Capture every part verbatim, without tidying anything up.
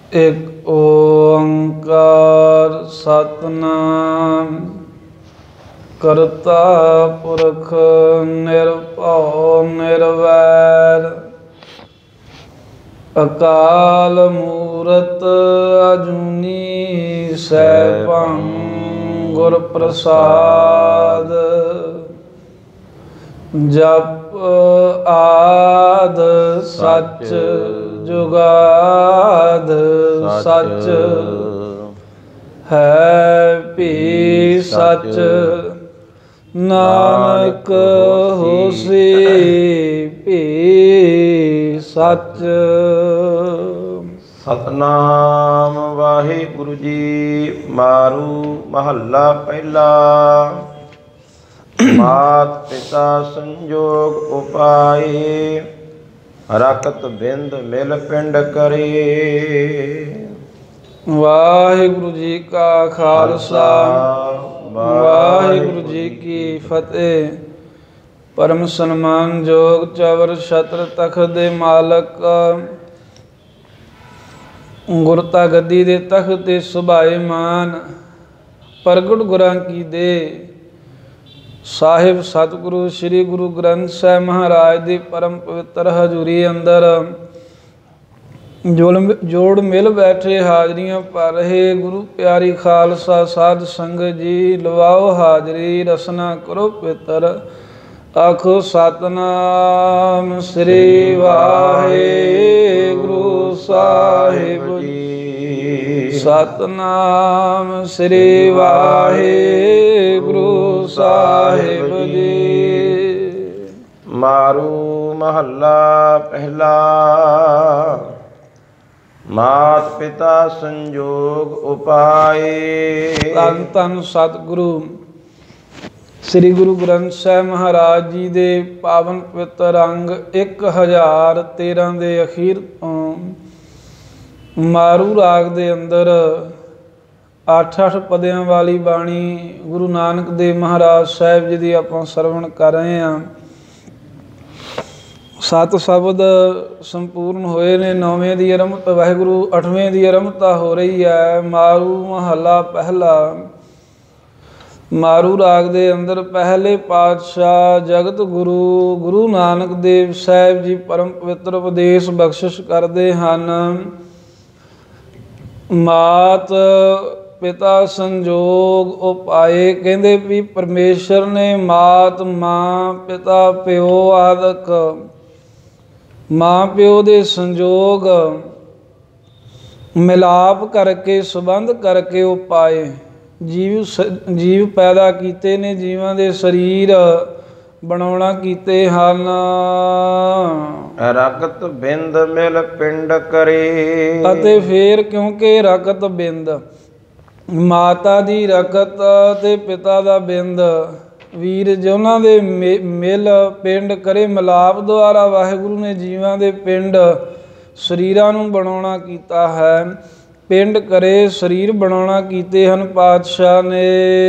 ਇੱਕ ਓੰਕਾਰ ਸਤਿਨਾਮ ਕਰਤਾ ਪੁਰਖ ਨਿਰਭਉ ਨਿਰਵੈਰ ਅਕਾਲ ਮੂਰਤ ਅਜੂਨੀ ਸੈਭੰ ਗੁਰ ਪ੍ਰਸਾਦ ਜਪ ਆਦ ਸਚ ਜੁਗਾਦ ਸਚ ਹੈ ਭੀ ਸਚ ਨਾਨਕ ਹੋਸੀ ਭੀ ਸਚ। ਸਤਨਾਮ ਵਾਹਿਗੁਰੂ ਜੀ। ਮਾਰੂ ਮਹੱਲਾ ਪਹਿਲਾ। ਮਾਤ ਪਿਤਾ ਸੰਜੋਗ ਉਪਾਏ ਰਕਤ ਬਿੰਦ ਮਿਲ ਪਿੰਡ ਕਰੇ। ਵਾਹਿਗੁਰੂ ਜੀ ਕਾ ਖਾਲਸਾ ਵਾਹਿਗੁਰੂ ਜੀ ਕੀ ਫਤਿਹ। ਪਰਮ ਸਨਮਾਨਯੋਗ ਚਵਰ ਛਤਰ ਤਖਤ ਦੇ ਮਾਲਕ ਗੁਰਤਾ ਗੱਦੀ ਦੇ ਤਖਤ ਤੇ ਸੁਭਾਏਮਾਨ ਪ੍ਰਗਟ ਗੁਰਾਂ ਕੀ ਦੇ ਸਾਹਿਬ ਸਤਿਗੁਰੂ ਸ੍ਰੀ ਗੁਰੂ ਗ੍ਰੰਥ ਸਾਹਿਬ ਮਹਾਰਾਜ ਦੀ ਪਰਮ ਪਵਿੱਤਰ ਹਜ਼ੂਰੀ ਅੰਦਰ ਜੋੜ ਜੋੜ ਮਿਲ ਬੈਠੇ ਹਾਜ਼ਰੀਆਂ ਭਰ ਰਹੇ ਗੁਰੂ ਪਿਆਰੀ ਖਾਲਸਾ ਸਾਧ ਸੰਗਤ ਜੀ, ਲਵਾਓ ਹਾਜ਼ਰੀ ਰਸਨਾ ਕਰੋ ਪਵਿੱਤਰ। ਆਖੋ ਸਤਿਨਾਮ ਸ੍ਰੀ ਵਾਹਿਗੁਰੂ ਸਾਹਿਬ ਜੀ। ਸਤਿਨਾਮ ਸ੍ਰੀ ਵਾਹਿਗੁਰੂ ਸਾਹਿਬ ਜੀ। ਮਾਰੂ ਮਹੱਲਾ ਪਹਿਲਾ। ਮਾਤ ਪਿਤਾ ਸੰਜੋਗ ਉਪਾਏ। ਧੰਨ ਧੰਨ ਸਤਿਗੁਰੂ ਸ੍ਰੀ ਗੁਰੂ ਗ੍ਰੰਥ ਸਾਹਿਬ ਮਹਾਰਾਜ ਜੀ ਦੇ ਪਾਵਨ ਪਵਿੱਤਰ ਅੰਗ ਇੱਕ ਹਜ਼ਾਰ ਤੇਰਾਂ ਦੇ ਅਖੀਰ ਤੋਂ ਮਾਰੂ ਰਾਗ ਦੇ ਅੰਦਰ ਅੱਠ ਅੱਠ ਪਦਿਆਂ ਵਾਲੀ ਬਾਣੀ ਗੁਰੂ ਨਾਨਕ ਦੇਵ ਮਹਾਰਾਜ ਸਾਹਿਬ ਜੀ ਦੀ ਆਪਾਂ ਸਰਵਣ ਕਰ ਰਹੇ ਹਾਂ। ਸੱਤ ਸ਼ਬਦ ਸੰਪੂਰਨ ਹੋਏ ਨੇ। ਨੌਵੇਂ ਦੀ ਆਰੰਭਤਾ ਵਾਹਿਗੁਰੂ, ਅੱਠਵੇਂ ਦੀ ਆਰੰਭਤਾ ਹੋ ਰਹੀ ਹੈ। ਮਾਰੂ ਮਹੱਲਾ ਪਹਿਲਾ। ਮਾਰੂ ਰਾਗ ਦੇ ਅੰਦਰ ਪਹਿਲੇ ਪਾਤਸ਼ਾਹ ਜਗਤ ਗੁਰੂ ਗੁਰੂ ਨਾਨਕ ਦੇਵ ਸਾਹਿਬ ਜੀ ਪਰਮ ਪਵਿੱਤਰ ਉਪਦੇਸ਼ ਬਖਸ਼ਿਸ਼ ਕਰਦੇ ਹਨ। ਮਾਤ ਪਿਤਾ ਸੰਜੋਗ ਉਪਾਏ, ਕਹਿੰਦੇ ਵੀ ਪਰਮੇਸ਼ਰ ਨੇ ਮਾਤ ਮਾਂ ਪਿਤਾ ਪਿਓ ਆਦਿਕ ਮਾਂ ਪਿਓ ਦੇ ਸੰਜੋਗ ਮਿਲਾਪ ਕਰਕੇ ਸੰਬੰਧ ਕਰਕੇ ਉਪਾਏ ਜੀਵ ਜੀਵ ਪੈਦਾ ਕੀਤੇ ਨੇ, ਜੀਵਾਂ ਦੇ ਸਰੀਰ ਬਣਾਉਣਾ ਕੀਤੇ ਹਨ। ਰਕਤ ਬਿੰਦ ਮਿਲ ਪਿੰਡ ਕਰੇ। ਅਤੇ ਫੇਰ ਕਿਉਂਕਿ ਰਕਤ ਬਿੰਦ ਮਾਤਾ ਦੀ ਰਕਤ ਤੇ ਪਿਤਾ ਦਾ ਬਿੰਦ ਵੀਰ ਜਿਨ੍ਹਾਂ ਦੇ ਮਿਲ ਪਿੰਡ ਕਰੇ ਮਿਲਾਪ ਦੁਆਰਾ ਵਾਹਿਗੁਰੂ ਨੇ ਜੀਵਾਂ ਦੇ ਪਿੰਡ ਸਰੀਰਾਂ ਨੂੰ ਬਣਾਉਣਾ ਕੀਤਾ ਹੈ। ਪਿੰਡ ਕਰੇ ਸਰੀਰ ਬਣਾਉਣਾ ਕੀਤੇ ਹਨ ਪਾਤਸ਼ਾਹ ਨੇ।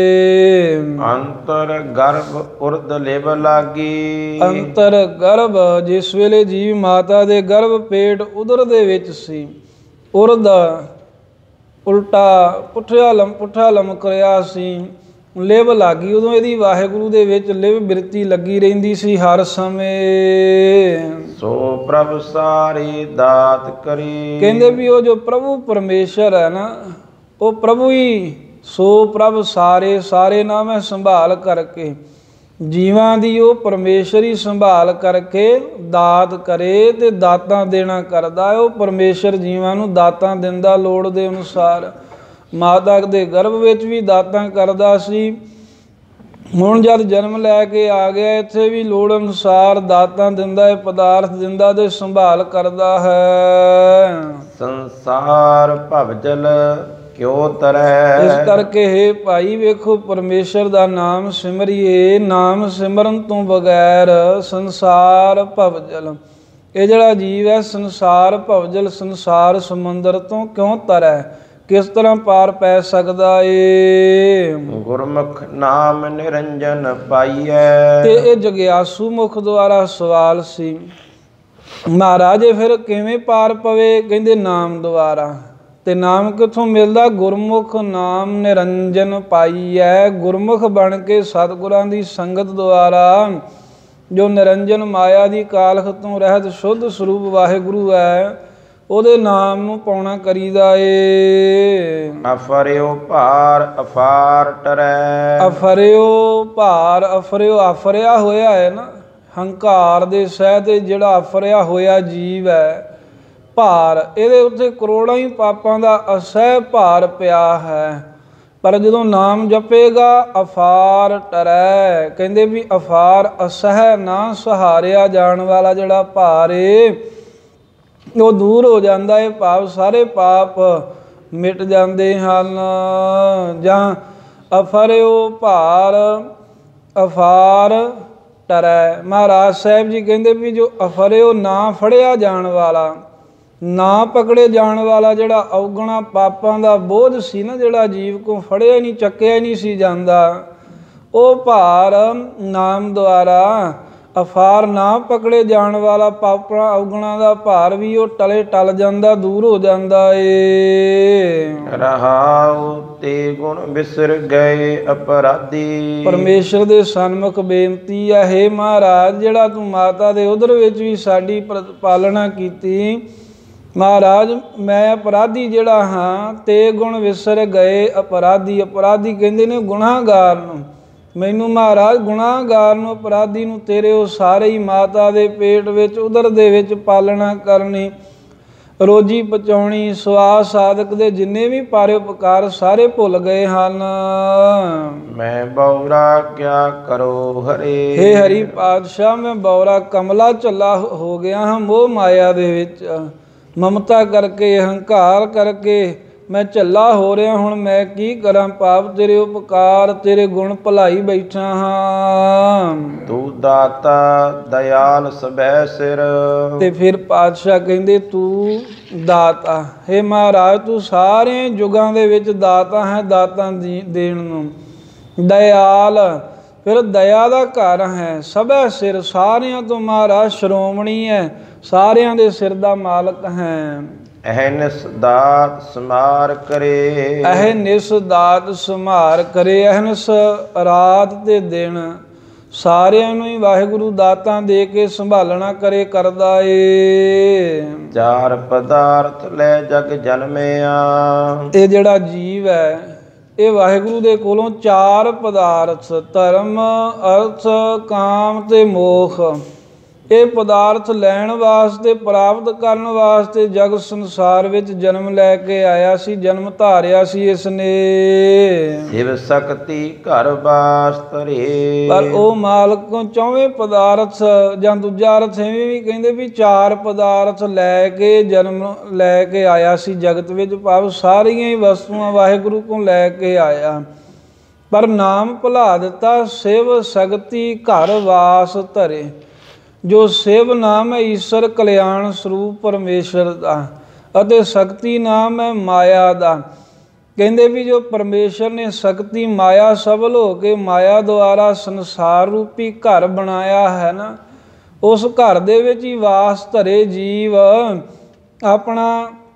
ਅੰਤਰ ਗਰਭ ਉਰਦ ਲਿਵ ਲਾਗੀ। ਅੰਤਰ ਗਰਭ ਜਿਸ ਵੇਲੇ ਜੀਵ ਮਾਤਾ ਦੇ ਗਰਭ ਪੇਟ ਉਦਰ ਦੇ ਵਿੱਚ ਸੀ, ਉਰਦ ਉਲਟਾ ਪੁੱਠਾ ਲਮ ਪੁੱਠਾ ਲਮਕ ਰਿਹਾ ਸੀ, ਲਿਵ ਲਾਗੀ, ਉਦੋਂ ਇਹਦੀ ਵਾਹਿਗੁਰੂ ਦੇ ਵਿੱਚ ਲਿਵ ਬਿਰਤੀ ਲੱਗੀ ਰਹਿੰਦੀ ਸੀ ਹਰ ਸਮੇਂ। ਸੋ ਪ੍ਰਭ ਸਾਰੀ ਦਾਤ ਕਰੀ। ਕਹਿੰਦੇ ਵੀ ਉਹ ਜੋ ਪ੍ਰਭੂ ਪਰਮੇਸ਼ਰ ਹੈ ਨਾ, ਉਹ ਪ੍ਰਭੂ ਹੀ ਸੋ ਪ੍ਰਭ ਸਾਰੇ ਸਾਰੇ ਨਾਮ ਸੰਭਾਲ ਕਰਕੇ ਜੀਵਾਂ ਦੀ ਉਹ ਪਰਮੇਸ਼ਰ ਹੀ ਸੰਭਾਲ ਕਰਕੇ ਦਾਤ ਕਰੇ ਤੇ ਦਾਤਾਂ ਦੇਣਾ ਕਰਦਾ। ਉਹ ਪਰਮੇਸ਼ਰ ਜੀਵਾਂ ਨੂੰ ਦਾਤਾਂ ਦਿੰਦਾ ਲੋੜ ਦੇ ਅਨੁਸਾਰ। ਮਾਤਾ ਦੇ ਗਰਭ ਵਿੱਚ ਵੀ ਦਾਤਾਂ ਕਰਦਾ ਸੀ, ਹੁਣ ਜਦ ਜਨਮ ਲੈ ਕੇ ਆ ਗਿਆ ਇੱਥੇ ਵੀ ਲੋੜ ਅਨੁਸਾਰ ਦਾਤਾਂ ਦਿੰਦਾ ਹੈ, ਪਦਾਰਥ ਦਿੰਦਾ ਤੇ ਸੰਭਾਲ ਕਰਦਾ ਹੈ। ਸੰਸਾਰ ਭਵਜਲ ਕਿਉ ਤਰੈ। ਇਸ ਕਰਕੇ ਹੇ ਭਾਈ ਵੇਖੋ ਪਰਮੇਸ਼ਰ ਦਾ ਨਾਮ ਸਿਮਰੀਏ। ਨਾਮ ਸਿਮਰਨ ਤੋਂ ਬਗੈਰ ਸੰਸਾਰ ਭਵਜਲ, ਇਹ ਜਿਹੜਾ ਜੀਵ ਹੈ ਸੰਸਾਰ ਭਵਜਲ ਸੰਸਾਰ ਸਮੁੰਦਰ ਤੋਂ ਕਿਉਂ ਤਰੈ, ਕਿਸ ਤਰ੍ਹਾਂ ਪਾਰ ਪੈ ਸਕਦਾ ਏ। ਗੁਰਮੁਖ ਨਾਮ ਨਿਰੰਜਨ ਪਾਈਐ। ਤੇ ਇਹ ਜਗਿਆਸੂ ਮੁਖ ਦੁਆਰਾ ਸਵਾਲ ਸੀ। ਮਹਾਰਾਜੇ ਫਿਰ ਕਿਵੇਂ ਪਾਰ ਪਵੇ? ਕਹਿੰਦੇ ਨਾਮ ਦੁਆਰਾ। ਤੇ ਨਾਮ ਕਿੱਥੋਂ ਮਿਲਦਾ? ਗੁਰਮੁਖ ਨਾਮ ਨਿਰੰਜਨ ਪਾਈਐ। ਗੁਰਮੁਖ ਬਣ ਕੇ ਸਤਿਗੁਰਾਂ ਦੀ ਸੰਗਤ ਦੁਆਰਾ ਜੋ ਨਿਰੰਜਨ ਮਾਇਆ ਦੀ ਕਾਲਖ ਤੋਂ ਰਹਿਤ ਸ਼ੁੱਧ ਸਰੂਪ ਵਾਹਿਗੁਰੂ ਹੈ, ਉਹਦੇ ਨਾਮ ਨੂੰ ਪਾਉਣਾ ਕਰੀਦਾ ਏ। ਅਫਰਿਓ ਭਾਰ ਅਫਾਰ ਟਰੈ। ਅਫਰਿਓ ਭਾਰ, ਅਫਰਿਓ ਆਫਰਿਆ ਹੋਇਆ ਹੈ ਨਾ, ਹੰਕਾਰ ਦੇ ਸਹਿ ਤੇ ਜਿਹੜਾ ਅਫਰਿਆ ਹੋਇਆ ਜੀਵ ਹੈ, ਭਾਰ ਇਹਦੇ ਉੱਤੇ ਕਰੋੜਾਂ ਹੀ ਪਾਪਾਂ ਦਾ ਅਸਹਿ ਭਾਰ ਪਿਆ ਹੈ। ਪਰ ਜਦੋਂ ਨਾਮ ਜਪੇਗਾ ਅਫਾਰ ਟਰੈ। ਕਹਿੰਦੇ ਵੀ ਅਫਾਰ ਅਸਹਿ ਨਾ ਸਹਾਰਿਆ ਜਾਣ ਵਾਲਾ ਜਿਹੜਾ ਭਾਰ ਏ ਉਹ ਦੂਰ ਹੋ ਜਾਂਦਾ ਹੈ। ਭਾਵ ਸਾਰੇ ਪਾਪ ਮਿਟ ਜਾਂਦੇ ਹਨ। ਜਾਂ ਅਫਰਿਓ ਭਾਰ ਅਫਾਰ ਟਰੈ। ਮਹਾਰਾਜ ਸਾਹਿਬ ਜੀ ਕਹਿੰਦੇ ਵੀ ਜੋ ਅਫਰਿਓ ਨਾ ਫੜਿਆ ਜਾਣ ਵਾਲਾ, ਨਾ ਪਕੜੇ ਜਾਣ ਵਾਲਾ ਜਿਹੜਾ ਔਗਣਾ ਪਾਪਾਂ ਦਾ ਬੋਝ ਸੀ ਨਾ, ਜਿਹੜਾ ਜੀਵ ਕੋ ਫੜਿਆ ਹੀ ਨਹੀਂ, ਚੱਕਿਆ ਹੀ ਨਹੀਂ ਸੀ ਜਾਂਦਾ, ਉਹ ਭਾਰ ਨਾਮ ਦੁਆਰਾ ਅਫਾਰ ਨਾ ਪਕੜੇ ਜਾਣ ਵਾਲਾ ਪਾਪਾਂ ਔਗਣਾ ਦਾ ਭਾਰ ਵੀ ਉਹ ਟਲੇ ਟਲ ਜਾਂਦਾ, ਦੂਰ ਹੋ ਜਾਂਦਾ ਏ। ਰਹਾਉ ਤੇ ਗੁਣ ਵਿਸਰ ਗਏ ਅਪਰਾਧੀ। ਪਰਮੇਸ਼ਰ ਦੇ ਸਨਮੁਖ ਬੇਨਤੀ ਹੈ, ਹੇ ਮਹਾਰਾਜ ਜਿਹੜਾ ਤੂੰ ਮਾਤਾ ਦੇ ਉਦਰ ਵਿੱਚ ਵੀ ਸਾਡੀ ਪਾਲਣਾ ਕੀਤੀ, ਮਹਾਰਾਜ ਮੈਂ ਅਪਰਾਧੀ ਜਿਹੜਾ ਹਾਂ, ਤੇ ਗੁਣ ਵਿਸਰ ਗਏ ਅਪਰਾਧੀ। ਅਪਰਾਧੀ ਕਹਿੰਦੇ ਨੇ ਗੁਨਾਹਗਾਰ ਨੂੰ। ਮੈਨੂੰ ਮਹਾਰਾਜ ਗੁਨਾਹਗਾਰ ਨੂੰ, ਅਪਰਾਧੀ ਨੂੰ ਤੇਰੇ ਉਹ ਸਾਰੇ ਹੀ ਮਾਤਾ ਦੇ ਪੇਟ ਵਿੱਚ ਉਦਰ ਦੇ ਵਿੱਚ ਪਾਲਣਾ ਕਰਨੀ, ਰੋਜੀ ਪਹੁੰਚਾਉਣੀ, ਸਵਾਸ ਸਾਧਕ ਦੇ ਜਿੰਨੇ ਵੀ ਪਾਰੇ ਉਪਕਾਰ ਸਾਰੇ ਭੁੱਲ ਗਏ ਹਨ। ਮੈਂ ਬੌਰਾ ਕਿਆ ਕਰੋ ਹਰੇ। ਹੇ ਹਰੀ ਪਾਤਸ਼ਾਹ, ਮੈਂ ਬੌਰਾ ਕਮਲਾ ਝੱਲਾ ਹੋ ਗਿਆ ਹਾਂ ਮੋਹ ਮਾਇਆ ਦੇ ਵਿੱਚ, ਮਮਤਾ ਕਰਕੇ, ਹੰਕਾਰ ਕਰਕੇ ਮੈਂ ਝੱਲਾ ਹੋ ਰਿਹਾ। ਹੁਣ ਮੈਂ ਕੀ ਕਰਾਂ? ਪਾਪ ਤੇਰੇ ਉਪਕਾਰ, ਤੇਰੇ ਗੁਣ ਭੁਲਾਈ ਬੈਠਾ ਹਾਂ। ਤੂੰ ਦਾਤਾ ਦਇਆਲ ਸਭੈ ਸਿਰ। ਤੇ ਫਿਰ ਪਾਤਸ਼ਾਹ ਕਹਿੰਦੇ ਤੂੰ ਦਾਤਾ, ਹੇ ਮਹਾਰਾਜ ਤੂੰ ਸਾਰੇ ਯੁਗਾਂ ਦੇ ਵਿੱਚ ਦਾਤਾ ਹੈ, ਦਾਤਾਂ ਦੀ ਦੇਣ ਨੂੰ। ਦਇਆਲ, ਫਿਰ ਦਇਆ ਦਾ ਘਰ ਹੈ। ਸਭੈ ਸਿਰ, ਸਾਰਿਆਂ ਤੋਂ ਮਹਾਰਾਜ ਸ਼੍ਰੋਮਣੀ ਹੈ, ਸਾਰਿਆਂ ਦੇ ਸਿਰ ਦਾ ਮਾਲਕ ਹੈ। ਅਹਨਿਸ ਦਾਤ ਸਮਾਰ ਕਰੇ। ਅਹਨਿਸ ਦਾਤ ਸਮਾਰ ਕਰੇ। ਅਹਨਿਸ ਰਾਤ ਤੇ ਦਿਨ ਸਾਰਿਆਂ ਨੂੰ ਹੀ ਵਾਹਿਗੁਰੂ ਦਾਤਾਂ ਦੇ ਕੇ ਸੰਭਾਲਣਾ ਕਰੇ ਕਰਦਾ ਏ। ਚਾਰ ਪਦਾਰਥ ਲੈ ਜਗ ਜਨਮਿਆ। ਇਹ ਜਿਹੜਾ ਜੀਵ ਹੈ ਇਹ ਵਾਹਿਗੁਰੂ ਦੇ ਕੋਲੋਂ ਚਾਰ ਪਦਾਰਥ, ਧਰਮ, ਅਰਥ, ਕਾਮ ਤੇ ਮੋਖ, ਇਹ ਪਦਾਰਥ ਲੈਣ ਵਾਸਤੇ, ਪ੍ਰਾਪਤ ਕਰਨ ਵਾਸਤੇ ਜਗ ਸੰਸਾਰ ਵਿੱਚ ਜਨਮ ਲੈ ਕੇ ਆਇਆ ਸੀ, ਜਨਮ ਧਾਰਿਆ ਸੀ ਇਸ ਨੇ। ਸ਼ਿਵ ਸ਼ਕਤੀ ਘਰ ਬਾਸ ਧਰੇ। ਪਰ ਉਹ ਮਾਲਕੋਂ ਚੌਵੇਂ ਪਦਾਰਥ, ਜਾਂ ਦੂਜਾ ਅਰਥ ਐਵੇਂ ਵੀ ਕਹਿੰਦੇ ਵੀ ਚਾਰ ਪਦਾਰਥ ਲੈ ਕੇ ਜਨਮ ਲੈ ਕੇ ਆਇਆ ਸੀ ਜਗਤ ਵਿੱਚ, ਭਾਵ ਸਾਰੀਆਂ ਹੀ ਵਸਤੂਆਂ ਵਾਹਿਗੁਰੂ ਕੋਲ ਲੈ ਕੇ ਆਇਆ। ਪਰ ਨਾਮ ਭੁਲਾ ਦਿੱਤਾ। ਸ਼ਿਵ ਸ਼ਕਤੀ ਘਰ ਵਾਸ ਧਰੇ। ਜੋ ਸ਼ਿਵ ਨਾਮ ਹੈ ਈਸ਼ਰ ਕਲਿਆਣ ਸਰੂਪ ਪਰਮੇਸ਼ਰ ਦਾ, ਅਤੇ ਸ਼ਕਤੀ ਨਾਮ ਹੈ ਮਾਇਆ ਦਾ। ਕਹਿੰਦੇ ਵੀ ਜੋ ਪਰਮੇਸ਼ਰ ਨੇ ਸ਼ਕਤੀ ਮਾਇਆ ਸਬਲ ਹੋ ਕੇ ਮਾਇਆ ਦੁਆਰਾ ਸੰਸਾਰ ਰੂਪੀ ਘਰ ਬਣਾਇਆ ਹੈ ਨਾ, ਉਸ ਘਰ ਦੇ ਵਿੱਚ ਹੀ ਵਾਸ ਧਰੇ ਜੀਵ ਆਪਣਾ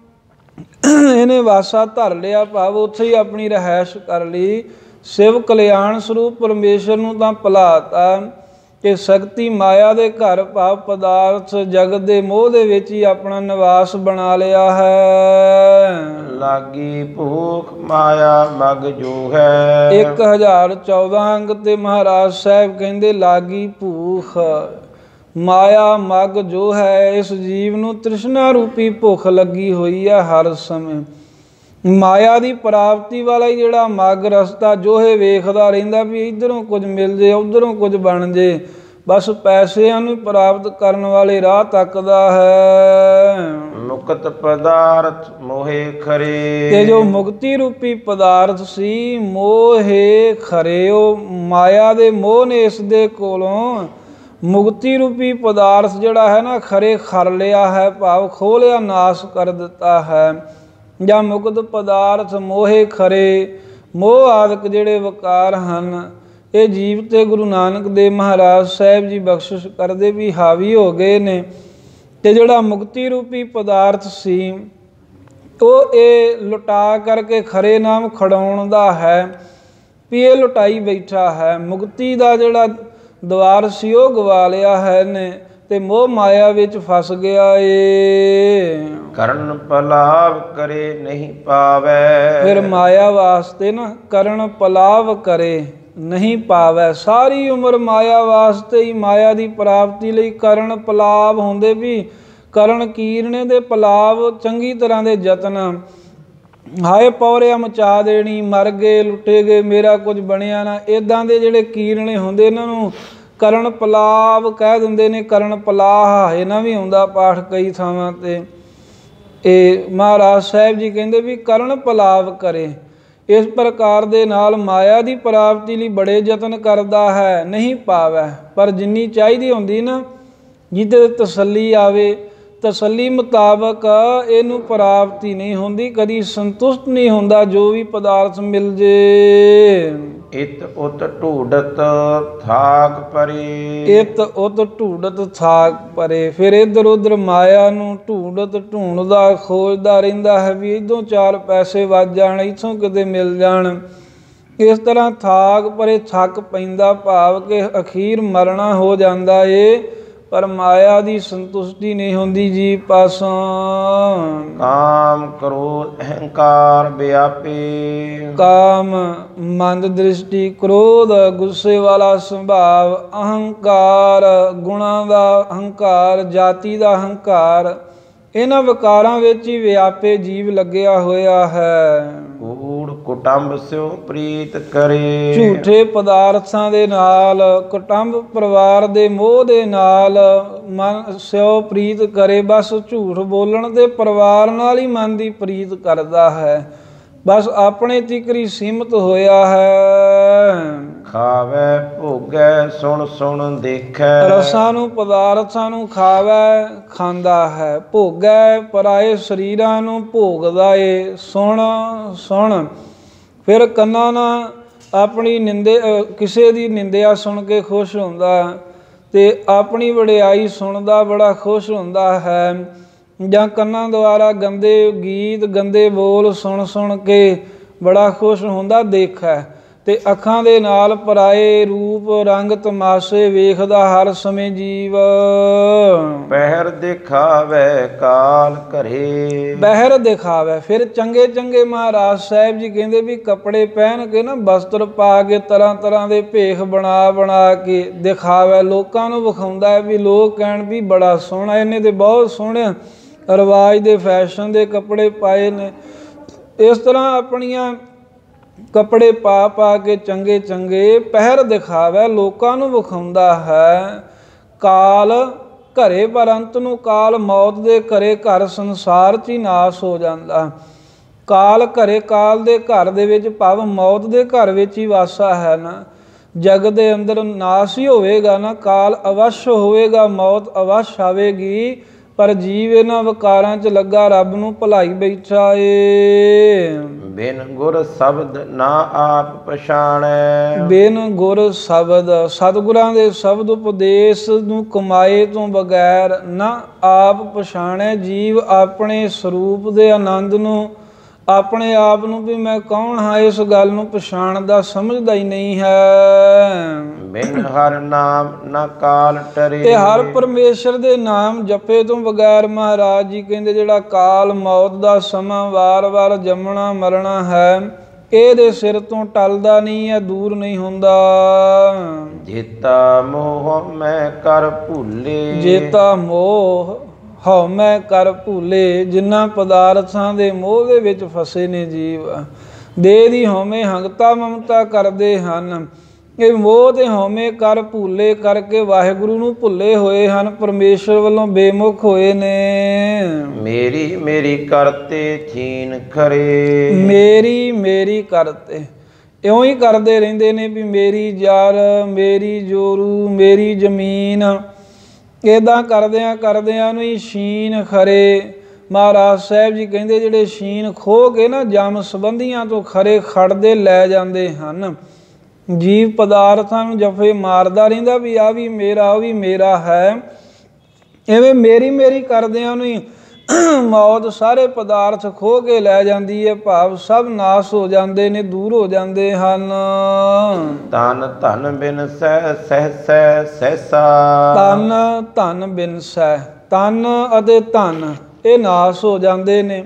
ਇਹਨੇ ਵਾਸਾ ਧਰ ਲਿਆ, ਭਾਵ ਉੱਥੇ ਹੀ ਆਪਣੀ ਰਹਿائش ਕਰ ਲਈ। ਸ਼ਿਵ ਕਲਿਆਣ ਸਰੂਪ ਪਰਮੇਸ਼ਰ ਨੂੰ ਤਾਂ ਭੁਲਾਤਾ ਕਿ ਸ਼ਕਤੀ ਮਾਇਆ ਦੇ ਘਰ, ਭਾਵ ਪਦਾਰਥ ਜਗਤ ਦੇ ਮੋਹ ਦੇ ਵਿੱਚ ਹੀ ਆਪਣਾ ਨਿਵਾਸ ਬਣਾ ਲਿਆ ਹੈ। ਲਾਗੀ ਭੂਖ ਮਾਇਆ ਮਗ ਜੋ ਹੈ। ਇੱਕ ਹਜ਼ਾਰ ਚੌਦਾਂ ਅੰਗ ਤੇ ਮਹਾਰਾਜ ਸਾਹਿਬ ਕਹਿੰਦੇ ਲਾਗੀ ਭੂਖ ਮਾਇਆ ਮਗ ਜੋ ਹੈ। ਇਸ ਜੀਵ ਨੂੰ ਤ੍ਰਿਸ਼ਨਾ ਰੂਪੀ ਭੁੱਖ ਲੱਗੀ ਹੋਈ ਹੈ ਹਰ ਸਮੇਂ। ਮਾਇਆ ਦੀ ਪ੍ਰਾਪਤੀ ਵਾਲਾ ਹੀ ਜਿਹੜਾ ਮੱਗ ਰਸਤਾ ਜੋ ਇਹ ਵੇਖਦਾ ਰਹਿੰਦਾ ਵੀ ਇੱਧਰੋਂ ਕੁਝ ਮਿਲ ਜੇ, ਉੱਧਰੋਂ ਕੁਝ ਬਣ ਜੇ, ਬਸ ਪੈਸਿਆਂ ਨੂੰ ਪ੍ਰਾਪਤ ਕਰਨ ਵਾਲੇ ਰਾਹ ਤੱਕਦਾ ਹੈ। ਮੁਕਤ ਪਦਾਰਥ ਮੋਹੇ ਖਰੇ। ਤੇ ਜੋ ਮੁਕਤੀ ਰੂਪੀ ਪਦਾਰਥ ਸੀ ਮੋਹੇ ਖਰੇ, ਉਹ ਮਾਇਆ ਦੇ ਮੋਹ ਨੇ ਇਸ ਦੇ ਕੋਲੋਂ ਮੁਕਤੀ ਰੂਪੀ ਪਦਾਰਥ ਜਿਹੜਾ ਹੈ ਨਾ ਖਰੇ ਖਰ ਲਿਆ ਹੈ, ਭਾਵ ਖੋਹ ਲਿਆ, ਨਾਸ ਕਰ ਦਿੱਤਾ ਹੈ। ਜਾਂ ਮੁਕਤ ਪਦਾਰਥ ਮੋਹੇ ਖਰੇ, ਮੋਹ ਆਦਿਕ ਜਿਹੜੇ ਵਕਾਰ ਹਨ ਇਹ ਜੀਵ ਤੇ ਗੁਰੂ ਨਾਨਕ ਦੇਵ ਮਹਾਰਾਜ ਸਾਹਿਬ ਜੀ ਬਖਸ਼ਿਸ਼ ਕਰਦੇ ਵੀ ਹਾਵੀ ਹੋ ਗਏ ਨੇ। ਤੇ ਜਿਹੜਾ ਮੁਕਤੀ ਰੂਪੀ ਪਦਾਰਥ ਸੀ ਉਹ ਇਹ ਲੁਟਾ ਕਰਕੇ ਖਰੇ ਨਾਮ ਖੜਾਉਣ ਦਾ ਹੈ ਵੀ ਇਹ ਲੁਟਾਈ ਬੈਠਾ ਹੈ। ਮੁਕਤੀ ਦਾ ਜਿਹੜਾ ਦਵਾਰ ਸੀ ਉਹ ਗਵਾ ਲਿਆ ਹੈ ਨੇ ਤੇ ਮੋਹ ਮਾਇਆ ਵਿੱਚ ਫਸ ਗਿਆ ਏ। ਕਰਨ ਪਲਾਵ ਕਰੇ ਨਹੀਂ ਪਾਵੈ। ਫਿਰ ਮਾਇਆ ਵਾਸਤੇ ਨਾ ਕਰਨ ਪਲਾਵ ਕਰੇ ਨਹੀਂ ਪਾਵੈ। ਸਾਰੀ ਉਮਰ ਮਾਇਆ ਵਾਸਤੇ ਹੀ, ਮਾਇਆ ਦੀ ਪ੍ਰਾਪਤੀ ਲਈ ਕਰਨ ਪਲਾਵ ਹੁੰਦੇ ਵੀ ਕਰਨ ਕੀਰਨੇ ਦੇ ਪਲਾਵ, ਚੰਗੀ ਤਰ੍ਹਾਂ ਦੇ ਯਤਨ। ਹਾਏ ਪੌਰਿਆ ਮਚਾ ਦੇਣੀ, ਮਰ ਗਏ, ਲੁੱਟੇ ਗਏ, ਮੇਰਾ ਕੁਝ ਬਣਿਆ ਨਾ, ਇੱਦਾਂ ਦੇ ਜਿਹੜੇ ਕੀਰਨੇ ਹੁੰਦੇ ਇਹਨਾਂ ਨੂੰ ਕਰਨ ਪਲਾਵ ਕਹਿ ਦਿੰਦੇ ਨੇ। ਕਰਨ ਪਲਾਹ ਇਹਨਾਂ ਵੀ ਆਉਂਦਾ ਪਾਠ ਕਈ ਥਾਵਾਂ 'ਤੇ। ਇਹ ਮਹਾਰਾਜ ਸਾਹਿਬ ਜੀ ਕਹਿੰਦੇ ਵੀ ਕਰਨ ਪਲਾਵ ਕਰੇ। ਇਸ ਪ੍ਰਕਾਰ ਦੇ ਨਾਲ ਮਾਇਆ ਦੀ ਪ੍ਰਾਪਤੀ ਲਈ ਬੜੇ ਯਤਨ ਕਰਦਾ ਹੈ, ਨਹੀਂ ਪਾਵੈ। ਪਰ ਜਿੰਨੀ ਚਾਹੀਦੀ ਹੁੰਦੀ ਨਾ, ਜਿਹਦੇ ਤਸੱਲੀ ਆਵੇ, ਤਸੱਲੀ ਮੁਤਾਬਕ ਇਹਨੂੰ ਪ੍ਰਾਪਤੀ ਨਹੀਂ ਹੁੰਦੀ, ਕਦੀ ਸੰਤੁਸ਼ਟ ਨਹੀਂ ਹੁੰਦਾ ਜੋ ਵੀ ਪਦਾਰਥ ਮਿਲ ਜੇ। ਇਤ ਉਤ ਢੂਡਤ ਥਾਕ ਪਰੇ। ਇਤ ਉਤ ਢੂਡਤ ਥਾਕ ਪਰੇ। ਫਿਰ ਇੱਧਰ ਉੱਧਰ ਮਾਇਆ ਨੂੰ ਢੂਡਤ ਢੂੰਡਦਾ, ਖੋਜਦਾ ਰਹਿੰਦਾ ਹੈ ਵੀ ਇੱਧਰੋਂ ਚਾਰ ਪੈਸੇ ਵੱਜ ਜਾਣ, ਇੱਥੋਂ ਕਿਤੇ ਮਿਲ ਜਾਣ। ਇਸ ਤਰ੍ਹਾਂ ਥਾਕ ਪਰੇ, ਥੱਕ ਪੈਂਦਾ, ਭਾਵ ਕਿ ਅਖੀਰ ਮਰਨਾ ਹੋ ਜਾਂਦਾ ਏ। ਪਰ ਮਾਇਆ ਦੀ ਸੰਤੁਸ਼ਟੀ ਨਹੀਂ ਹੁੰਦੀ ਜੀ ਪਾਸੋਂ। ਕਾਮ ਕ੍ਰੋਧ ਅਹੰਕਾਰ ਵਿਆਪੇ। ਕਾਮ ਮੰਦ ਦ੍ਰਿਸ਼ਟੀ, ਕ੍ਰੋਧ ਗੁੱਸੇ ਵਾਲਾ ਸੁਭਾਵ, ਅਹੰਕਾਰ ਗੁਣਾਂ ਦਾ ਅਹੰਕਾਰ, ਜਾਤੀ ਦਾ ਅਹੰਕਾਰ, ਇਹਨਾਂ ਵਿਕਾਰਾਂ ਵਿੱਚ ਹੀ ਵਿਆਪੇ ਜੀਵ ਲੱਗਿਆ ਹੋਇਆ ਹੈ। ਕੂੜ ਕੁਟੰਬ ਸਿਉ ਪ੍ਰੀਤ ਕਰੇ। ਝੂਠੇ ਪਦਾਰਥਾਂ ਦੇ ਨਾਲ, ਕੁਟੰਬ ਪਰਿਵਾਰ ਦੇ ਮੋਹ ਦੇ ਨਾਲ ਮਨ ਸਿਉ ਪ੍ਰੀਤ ਕਰੇ। ਬਸ ਝੂਠ ਬੋਲਣ ਦੇ ਪਰਿਵਾਰ ਨਾਲ ਹੀ ਮਨ ਦੀ ਪ੍ਰੀਤ ਕਰਦਾ ਹੈ, ਬਸ ਆਪਣੇ ਤਿਕਰੀ ਸੀਮਤ ਹੋਇਆ ਹੈ। ਖਾਵੈ ਭੋਗੈ ਸੁਣ ਸੁਣ ਦੇਖੈ। ਰਸਾਂ ਨੂੰ, ਪਦਾਰਥਾਂ ਨੂੰ ਖਾਵੈ, ਖਾਂਦਾ ਹੈ। ਭੋਗੈ ਪਰਾਏ ਸਰੀਰਾਂ ਨੂੰ ਭੋਗਦਾ ਏ। ਸੁਣ ਸੁਣ ਫਿਰ ਕੰਨਾਂ ਨਾਲ ਆਪਣੀ ਨਿੰਦੇ, ਕਿਸੇ ਦੀ ਨਿੰਦਿਆ ਸੁਣ ਕੇ ਖੁਸ਼ ਹੁੰਦਾ ਤੇ ਆਪਣੀ ਵਡਿਆਈ ਸੁਣਦਾ ਬੜਾ ਖੁਸ਼ ਹੁੰਦਾ ਹੈ। ਜਾਂ ਕੰਨਾਂ ਦੁਆਰਾ ਗੰਦੇ ਗੀਤ, ਗੰਦੇ ਬੋਲ ਸੁਣ ਸੁਣ ਕੇ ਬੜਾ ਖੁਸ਼ ਹੁੰਦਾ ਦੇਖੈ। ਤੇ ਅੱਖਾਂ ਦੇ ਨਾਲ ਪਰਾਏ ਰੂਪ ਰੰਗ ਤਮਾਸ਼ੇ ਵੇਖਦਾ ਹਰ ਸਮੇਂ ਜੀਵ। ਪਹਿਰ ਦਿਖਾਵੇ ਕਾਲ ਘਰੇ। ਪਹਿਰ ਦਿਖਾਵੇ। ਫਿਰ ਚੰਗੇ ਚੰਗੇ ਮਹਾਰਾਜ ਸਾਹਿਬ ਜੀ ਕਹਿੰਦੇ ਵੀ ਕੱਪੜੇ ਪਹਿਨ ਕੇ ਨਾ, ਵਸਤਰ ਪਾ ਕੇ, ਤਰ੍ਹਾਂ ਤਰ੍ਹਾਂ ਦੇ ਭੇਖ ਬਣਾ ਬਣਾ ਕੇ ਦਿਖਾਵੇ, ਲੋਕਾਂ ਨੂੰ ਵਿਖਾਉਂਦਾ ਹੈ ਵੀ ਲੋਕ ਕਹਿਣ ਵੀ ਬੜਾ ਸੋਹਣਾ, ਇਹਨੇ ਤੇ ਬਹੁਤ ਸੋਹਣੇ ਰਿਵਾਜ ਦੇ ਫੈਸ਼ਨ ਦੇ ਕੱਪੜੇ ਪਾਏ ਨੇ। ਇਸ ਤਰ੍ਹਾਂ ਆਪਣੀਆਂ ਕੱਪੜੇ ਪਾ ਪਾ ਕੇ ਚੰਗੇ ਚੰਗੇ ਪਹਿਰ ਦਿਖਾਵੇ, ਲੋਕਾਂ ਨੂੰ ਵਿਖਾਉਂਦਾ ਹੈ। ਕਾਲ ਘਰੇ, ਪਰ ਅੰਤ ਨੂੰ ਕਾਲ ਮੌਤ ਦੇ ਘਰੇ, ਘਰ ਸੰਸਾਰ 'ਚ ਹੀ ਨਾਸ ਹੋ ਜਾਂਦਾ। ਕਾਲ ਘਰੇ, ਕਾਲ ਦੇ ਘਰ ਦੇ ਵਿੱਚ ਭਾਵ ਮੌਤ ਦੇ ਘਰ ਵਿੱਚ ਹੀ ਵਾਸਾ ਹੈ ਨਾ। ਜਗ ਦੇ ਅੰਦਰ ਨਾਸ ਹੀ ਹੋਵੇਗਾ ਨਾ, ਕਾਲ ਅਵਸ਼ ਹੋਵੇਗਾ, ਮੌਤ ਅਵਸ਼ ਆਵੇਗੀ। ਪਰ ਜੀਵ ਇਹਨਾਂ ਵਿਕਾਰਾਂ 'ਚ ਲੱਗਾ ਰੱਬ ਨੂੰ ਭੁਲਾਈ ਬੈਠਾ ਏ। ਬਿਨ ਗੁਰ ਸ਼ਬਦ ਨਾ ਆਪ ਪਛਾਣੈ। ਬਿਨ ਗੁਰ ਸ਼ਬਦ, ਸਤਿਗੁਰਾਂ ਦੇ ਸ਼ਬਦ ਉਪਦੇਸ਼ ਨੂੰ ਕਮਾਏ ਤੋਂ ਬਗੈਰ ਨਾ ਆਪ ਪਛਾਣੈ। ਜੀਵ ਆਪਣੇ ਸਰੂਪ ਦੇ ਆਨੰਦ ਨੂੰ, ਆਪਣੇ ਆਪ ਨੂੰ ਵੀ ਮੈਂ ਕੌਣ ਹਾਂ, ਇਸ ਗੱਲ ਨੂੰ ਪਛਾਣਦਾ ਸਮਝਦਾ ਹੀ ਨਹੀਂ ਹੈ। ਬਿਨ ਹਰ ਨਾਮ ਨਾ ਕਾਲ ਟਰੇ। ਤੇ ਹਰ ਪਰਮੇਸ਼ਰ ਦੇ ਨਾਮ ਜਪੇ ਤੋਂ ਬਗੈਰ ਮਹਾਰਾਜ ਜੀ ਕਹਿੰਦੇ ਜਿਹੜਾ ਕਾਲ ਮੌਤ ਦਾ ਸਮਾਂ ਵਾਰ ਵਾਰ ਜੰਮਣਾ ਮਰਨਾ ਹੈ, ਇਹਦੇ ਸਿਰ ਤੋਂ ਟਲਦਾ ਨਹੀਂ ਹੈ, ਦੂਰ ਨਹੀਂ ਹੁੰਦਾ। ਜੇਤਾ ਮੋਹ ਮੈਂ ਕਰ ਭੁੱਲੇ। ਜੇਤਾ ਮੋਹ ਹਉ ਮੈਂ ਕਰ ਭੁੱਲੇ। ਜਿਨ੍ਹਾਂ ਪਦਾਰਥਾਂ ਦੇ ਮੋਹ ਦੇ ਵਿੱਚ ਫਸੇ ਨੇ ਜੀਵ, ਦੇਹ ਦੀ ਹਉਮੈ ਹੰਗਤਾ ਮਮਤਾ ਕਰਦੇ ਹਨ। ਇਹ ਮੋਹ ਤੇ ਹਉਮੈ ਕਰ ਭੁੱਲੇ ਕਰਕੇ ਵਾਹਿਗੁਰੂ ਨੂੰ ਭੁੱਲੇ ਹੋਏ ਹਨ, ਪਰਮੇਸ਼ਰ ਵੱਲੋਂ ਬੇਮੁਖ ਹੋਏ ਨੇ। ਮੇਰੀ ਮੇਰੀ ਕਰਤੇ ਚੀਨ ਖਰੇ। ਮੇਰੀ ਮੇਰੀ ਕਰਤੇ, ਇਉਂ ਹੀ ਕਰਦੇ ਰਹਿੰਦੇ ਨੇ ਵੀ ਮੇਰੀ ਜਰ, ਮੇਰੀ ਜੋਰੂ, ਮੇਰੀ ਜ਼ਮੀਨ। ਇੱਦਾਂ ਕਰਦਿਆਂ ਕਰਦਿਆਂ ਨੂੰ ਹੀ ਸ਼ੀਨ ਖਰੇ। ਮਹਾਰਾਜ ਸਾਹਿਬ ਜੀ ਕਹਿੰਦੇ ਜਿਹੜੇ ਸ਼ੀਨ ਖੋਹ ਕੇ ਨਾ ਜਮ ਸੰਬੰਧੀਆਂ ਤੋਂ ਖਰੇ ਖੜਦੇ ਲੈ ਜਾਂਦੇ ਹਨ। ਜੀਵ ਪਦਾਰਥਾਂ ਨੂੰ ਜਫੇ ਮਾਰਦਾ ਰਹਿੰਦਾ ਵੀ ਆ ਵੀ ਮੇਰਾ, ਉਹ ਵੀ ਮੇਰਾ ਹੈ। ਐਵੇਂ ਮੇਰੀ ਮੇਰੀ ਕਰਦਿਆਂ ਨੂੰ ਹੀ ਮੌਤ ਸਾਰੇ ਪਦਾਰਥ ਖੋ ਕੇ ਲੈ ਜਾਂਦੀ ਹੈ, ਭਾਵ ਸਭ ਨਾਸ ਹੋ ਜਾਂਦੇ ਨੇ, ਦੂਰ ਹੋ ਜਾਂਦੇ ਹਨ। ਤਨ ਧਨ ਬਿਨ ਸਹਿ ਸਹਿਸੈ ਸਹਿਸਾ। ਤਨ ਧਨ ਬਿਨ ਸਹਿ, ਤਨ ਅਤੇ ਧਨ ਇਹ ਨਾਸ ਹੋ ਜਾਂਦੇ ਨੇ।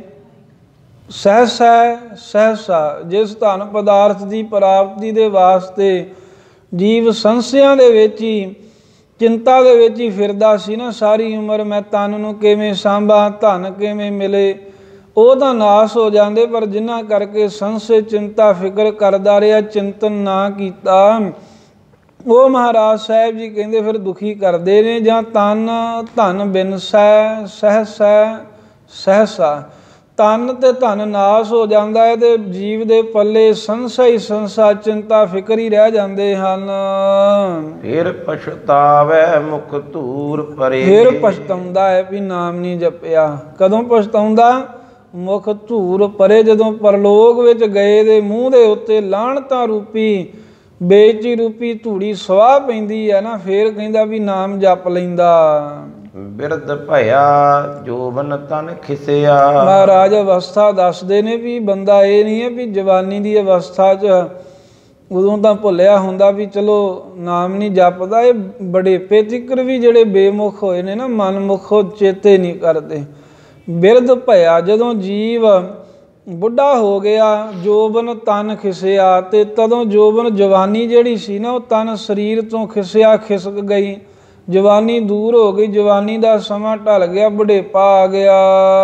ਸਹਿਸੈ ਸਹਿਸਾ, ਜਿਸ ਧਨ ਪਦਾਰਥ ਦੀ ਪ੍ਰਾਪਤੀ ਦੇ ਵਾਸਤੇ ਜੀਵ ਸੰਸਿਆਂ ਦੇ ਵਿੱਚ ਹੀ, ਚਿੰਤਾ ਦੇ ਵਿੱਚ ਹੀ ਫਿਰਦਾ ਸੀ ਨਾ ਸਾਰੀ ਉਮਰ, ਮੈਂ ਤਨ ਨੂੰ ਕਿਵੇਂ ਸਾਂਭਾਂ, ਧਨ ਕਿਵੇਂ ਮਿਲੇ, ਉਹ ਤਾਂ ਨਾਸ ਹੋ ਜਾਂਦੇ। ਪਰ ਜਿਨ੍ਹਾਂ ਕਰਕੇ ਸੰਸੇ ਚਿੰਤਾ ਫਿਕਰ ਕਰਦਾ ਰਿਹਾ, ਚਿੰਤਨ ਨਾ ਕੀਤਾ, ਉਹ ਮਹਾਰਾਜ ਸਾਹਿਬ ਜੀ ਕਹਿੰਦੇ ਫਿਰ ਦੁਖੀ ਕਰਦੇ ਨੇ। ਜਾਂ ਤਨ ਧਨ ਬਿਨ ਸਹਿ ਸਹਿਸੈ ਸਹਿਸਾ, ਤਨ ਤੇ ਧਨ ਨਾਸ ਹੋ ਜਾਂਦਾ ਹੈ ਤੇ ਜੀਵ ਦੇ ਪੱਲੇ ਸੰਸਾ ਹੀ ਸੰਸਾ, ਚਿੰਤਾ ਫਿਕਰ ਹੀ ਰਹਿ ਜਾਂਦੇ ਹਨ। ਫਿਰ ਪਛਤਾਵੈ ਮੁਖ ਧੂਰ ਪਰੇ। ਫਿਰ ਪਛਤਾਉਂਦਾ ਹੈ ਵੀ ਨਾਮ ਨਹੀਂ ਜਪਿਆ। ਕਦੋਂ ਪਛਤਾਉਂਦਾ? ਮੁਖ ਧੂਰ ਪਰੇ, ਜਦੋਂ ਪਰਲੋਕ ਵਿੱਚ ਗਏ ਦੇ ਮੂੰਹ ਦੇ ਉੱਤੇ ਲਾਹਣਤਾਂ ਰੂਪੀ, ਬੇਇੱਜ਼ਤੀ ਰੂਪੀ ਧੂੜੀ ਸਵਾਹ ਪੈਂਦੀ ਹੈ ਨਾ, ਫੇਰ ਕਹਿੰਦਾ ਵੀ ਨਾਮ ਜਪ ਲੈਂਦਾ। ਬਿਰਧ ਭਇਆ ਜੋਬਨ ਤਨ ਖਿਸਿਆ। ਮਹਾਰਾਜ ਅਵਸਥਾ ਦੱਸਦੇ ਨੇ ਵੀ ਬੰਦਾ ਇਹ ਨਹੀਂ ਹੈ ਵੀ ਜਵਾਨੀ ਦੀ ਅਵਸਥਾ 'ਚ ਉਦੋਂ ਤਾਂ ਭੁੱਲਿਆ ਹੁੰਦਾ ਵੀ ਚਲੋ ਨਾਮ ਨਹੀਂ ਜਪਦਾ। ਇਹ ਬੜੇਪੇ ਤਿੱਕਰ ਵੀ ਜਿਹੜੇ ਬੇਮੁਖ ਹੋਏ ਨੇ ਨਾ, ਮਨਮੁਖ, ਚੇਤੇ ਨਹੀਂ ਕਰਦੇ। ਬਿਰਧ ਭਇਆ, ਜਦੋਂ ਜੀਵ ਬੁੱਢਾ ਹੋ ਗਿਆ, ਜੋਬਨ ਤਨ ਖਿਸਿਆ, ਤੇ ਤਦੋਂ ਜੋਬਨ ਜਵਾਨੀ ਜਿਹੜੀ ਸੀ ਨਾ, ਉਹ ਤਨ ਸਰੀਰ ਤੋਂ ਖਿਸਿਆ, ਖਿਸਕ ਗਈ, ਜਵਾਨੀ ਦੂਰ ਹੋ ਗਈ, ਜਵਾਨੀ ਦਾ ਸਮਾਂ ਢਲ ਗਿਆ, ਬੁਢੇਪਾ ਆ ਗਿਆ।